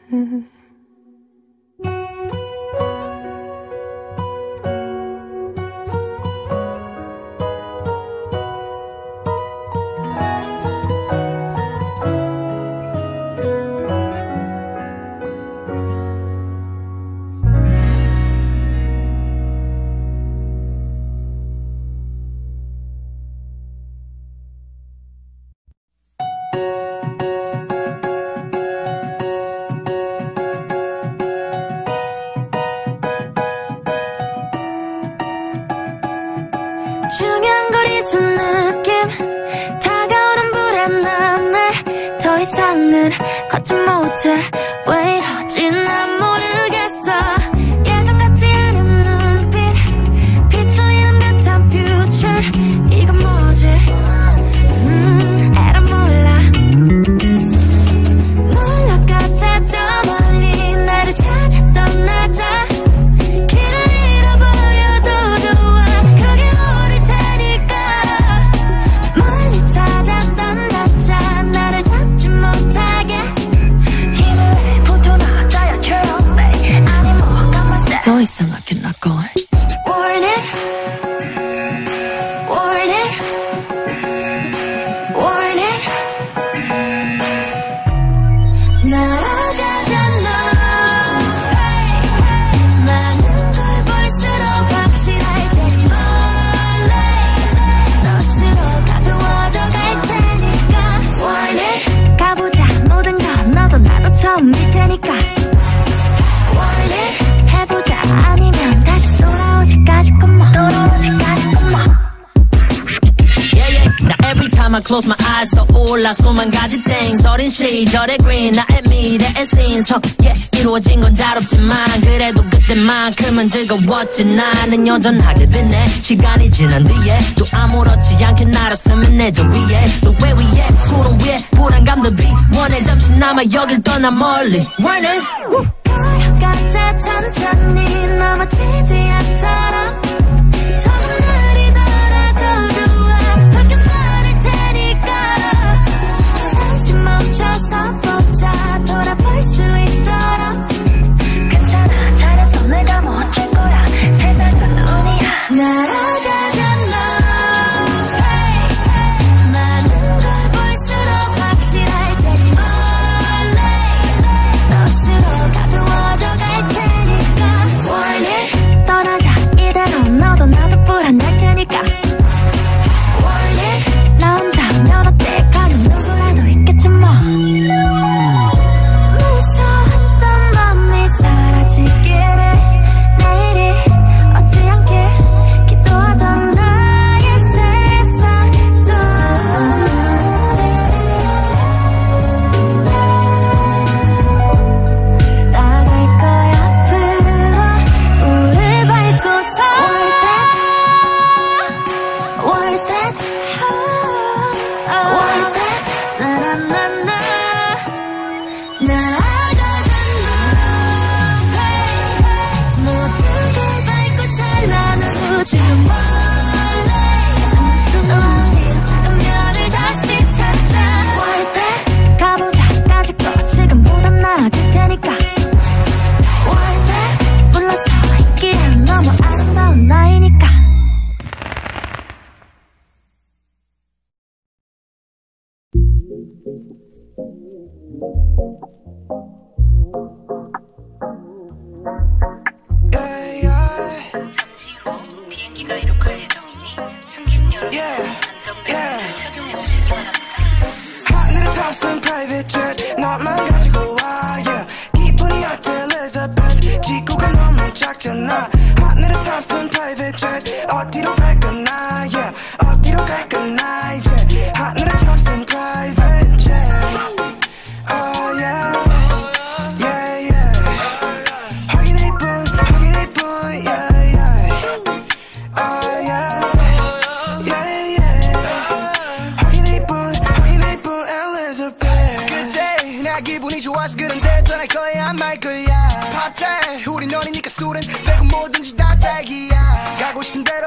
중요한 걸 잊은 느낌 다가오는 불안함에 더 이상은 걷지 못해 왜 이러지 난 모르겠어 예전 같지 않은 눈빛 빛을 잃은 듯한 future 이건 뭐지 음 에라 몰라 놀러가자 저 멀리 나를 찾았던 나자 더 이상 I cannot go on. Warning, warning, warning. 날아가잖아. Hey. 많은 걸 볼수록 확실할 테니 멀리 널수록 가벼워져 갈 테니까. Warning. 가보자 모든 건 너도 나도 처음일 테니까. Warning. 해보자 아니면 다시 돌아오지까지 come on 돌아오지까지 come on Yeah yeah Now every time I close my eyes 떠올라 수만 가지 things 어린 시절의 green 나의 미래의 신성 Yeah 이루어진 건 잘 없지만 그래도 그때만큼은 즐거웠지 나는 여전하게 빛내 시간이 지난 뒤에 또 아무렇지 않게 날았으면 내 저 위에 또 왜 위에 구름 위에 불안감도 비원해 잠시나마 여길 떠나 멀리 Warning 걸어가자 천천히 넘어지지 않도록 조금 느리더라도 좋아 밝게 말할 테니까 잠시 멈춰서 보자 돌아볼 수 있도록 괜찮아 잘했어 내가 멋진 거야 세상은 운이야 날아가잖아 hey. 많은 걸 볼수록 확실할 테니 멀리 널수록 가벼워져 갈 테니까 Warning 떠나자 이대로 너도 나도 불안할 테니까 Warning 나 혼자면 어때 가면 누구라도 있겠지 뭐 무서웠던 맘이 사라지기를 내일이 어찌 않길 기도하던 나의 세상도 나갈 거야 앞으로 우릴 밟고서 Worth it Worth it 나나나나 나아가잖아 hey. 모든 걸 밟고 찬란한 우주 멀리 쏘아올린 작은 별을 다시 찾자 Worth it 가보자 까짓 거 지금보단 나아질 테니까 Worth it 물러서 있기엔 너무 아름다운 나이니까 잠시 후 비행기가 이륙할 예정이니 승객 여러분 안전벨트를 착용해 주시기 바랍니다. 하늘을 탑승 private jet 너만 가지고 와 yeah. 기분이 어때 Elizabeth 지구가 너무 작잖아 하늘을 탑승 private jet 어디로 갈 거나 yeah. 어디로 갈 거나 이제 하늘을 탑승 private jet oh yeah yeah yeah 확인해 본 확인해 본 yeah yeah oh yeah yeah yeah 확인해 본 확인해 본 Elizabeth 그때 나 기분이 좋아서 그런데 떠날 거야 안 말 거야 파티 우린 어리니까 술은 세고 뭐든지 다 딸기야 가고 싶은 대로 야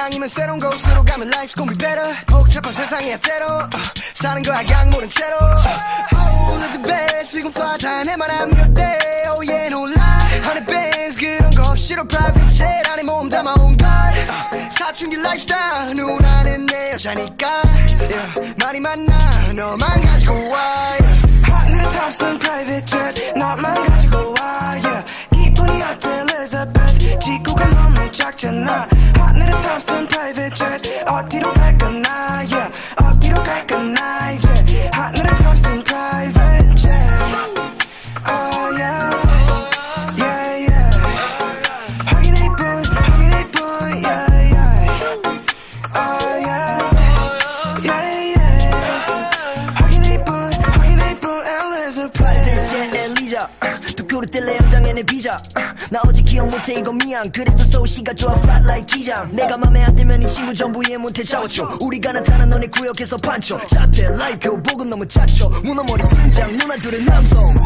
아니면 새로운 곳으로 가면 life's gonna be better 복잡한 세상이야 때로 uh, 사는 거야 양 모른 채로 uh, Oh that's the best we gon' fly time 해만하면 어때 Oh yeah no lie hundred bands 그런 거 없이로 private jet 안에 몸 담아온 것 uh, 사춘기 lifestyle 누나는 내 여자니까 yeah, 많이 만나 너만 가지고 와 yeah. 하늘에 탑승 private jet 나만 가지고 와 yeah. 기분이 어때 Elizabeth 지구가 너무 작잖아 하늘에 탑승 private jet 어디로 갈까나 yeah. 어디로 갈까나 이제 하늘에 탑승 private jet oh yeah yeah yeah 확인해 본 확인해 본 yeah yeah oh yeah yeah yeah 확인해 본 확인해 본 Elizabeth 엘리자 도쿄로 뜰래 현장에 내 비자 나 어제 기억 못해 이거 미안 그래도 서울시가 좋아 flat like 기장 내가 맘에 안 들면 이 친구 전부 이해 못해 샤워쳐 우리가 나타난 너네 구역에서 판쳐 자태 라이브 교복은 너무 차쳐 문어머리 등장 누나들은 남성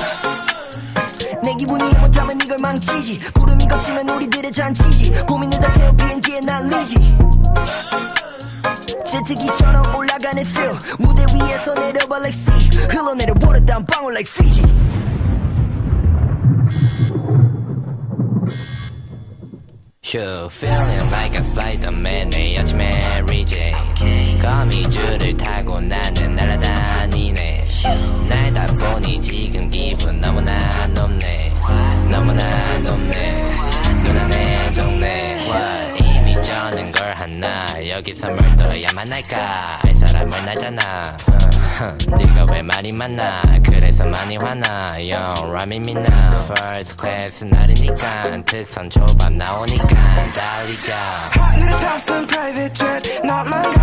내 기분이 이해 못하면 이걸 망치지 구름이 걷히면 우리들의 잔치지 고민을 다 태워 비행기에 날리지 제트기처럼 올라가는 feel 무대 위에서 내려봐 like sea 흘러내려 water down 방울 like Fiji You feeling like a Spider-Man 내 여친 Mary Jane 거미줄을 타고 나는 날아다니네 날 다 보니 지금 기분 너무나 높네 너무나 높네 누나 내 동네 What? 이미 저는 걸 하나 여기서 뭘 떠야만 할까 알 사람을 나잖아 네가 왜 많이 만나 그래서 많이 화나 Young 라미 민나 First class 나르니까 특선 초밥 나오니까 달리자 하늘에 탑승 private jet 나만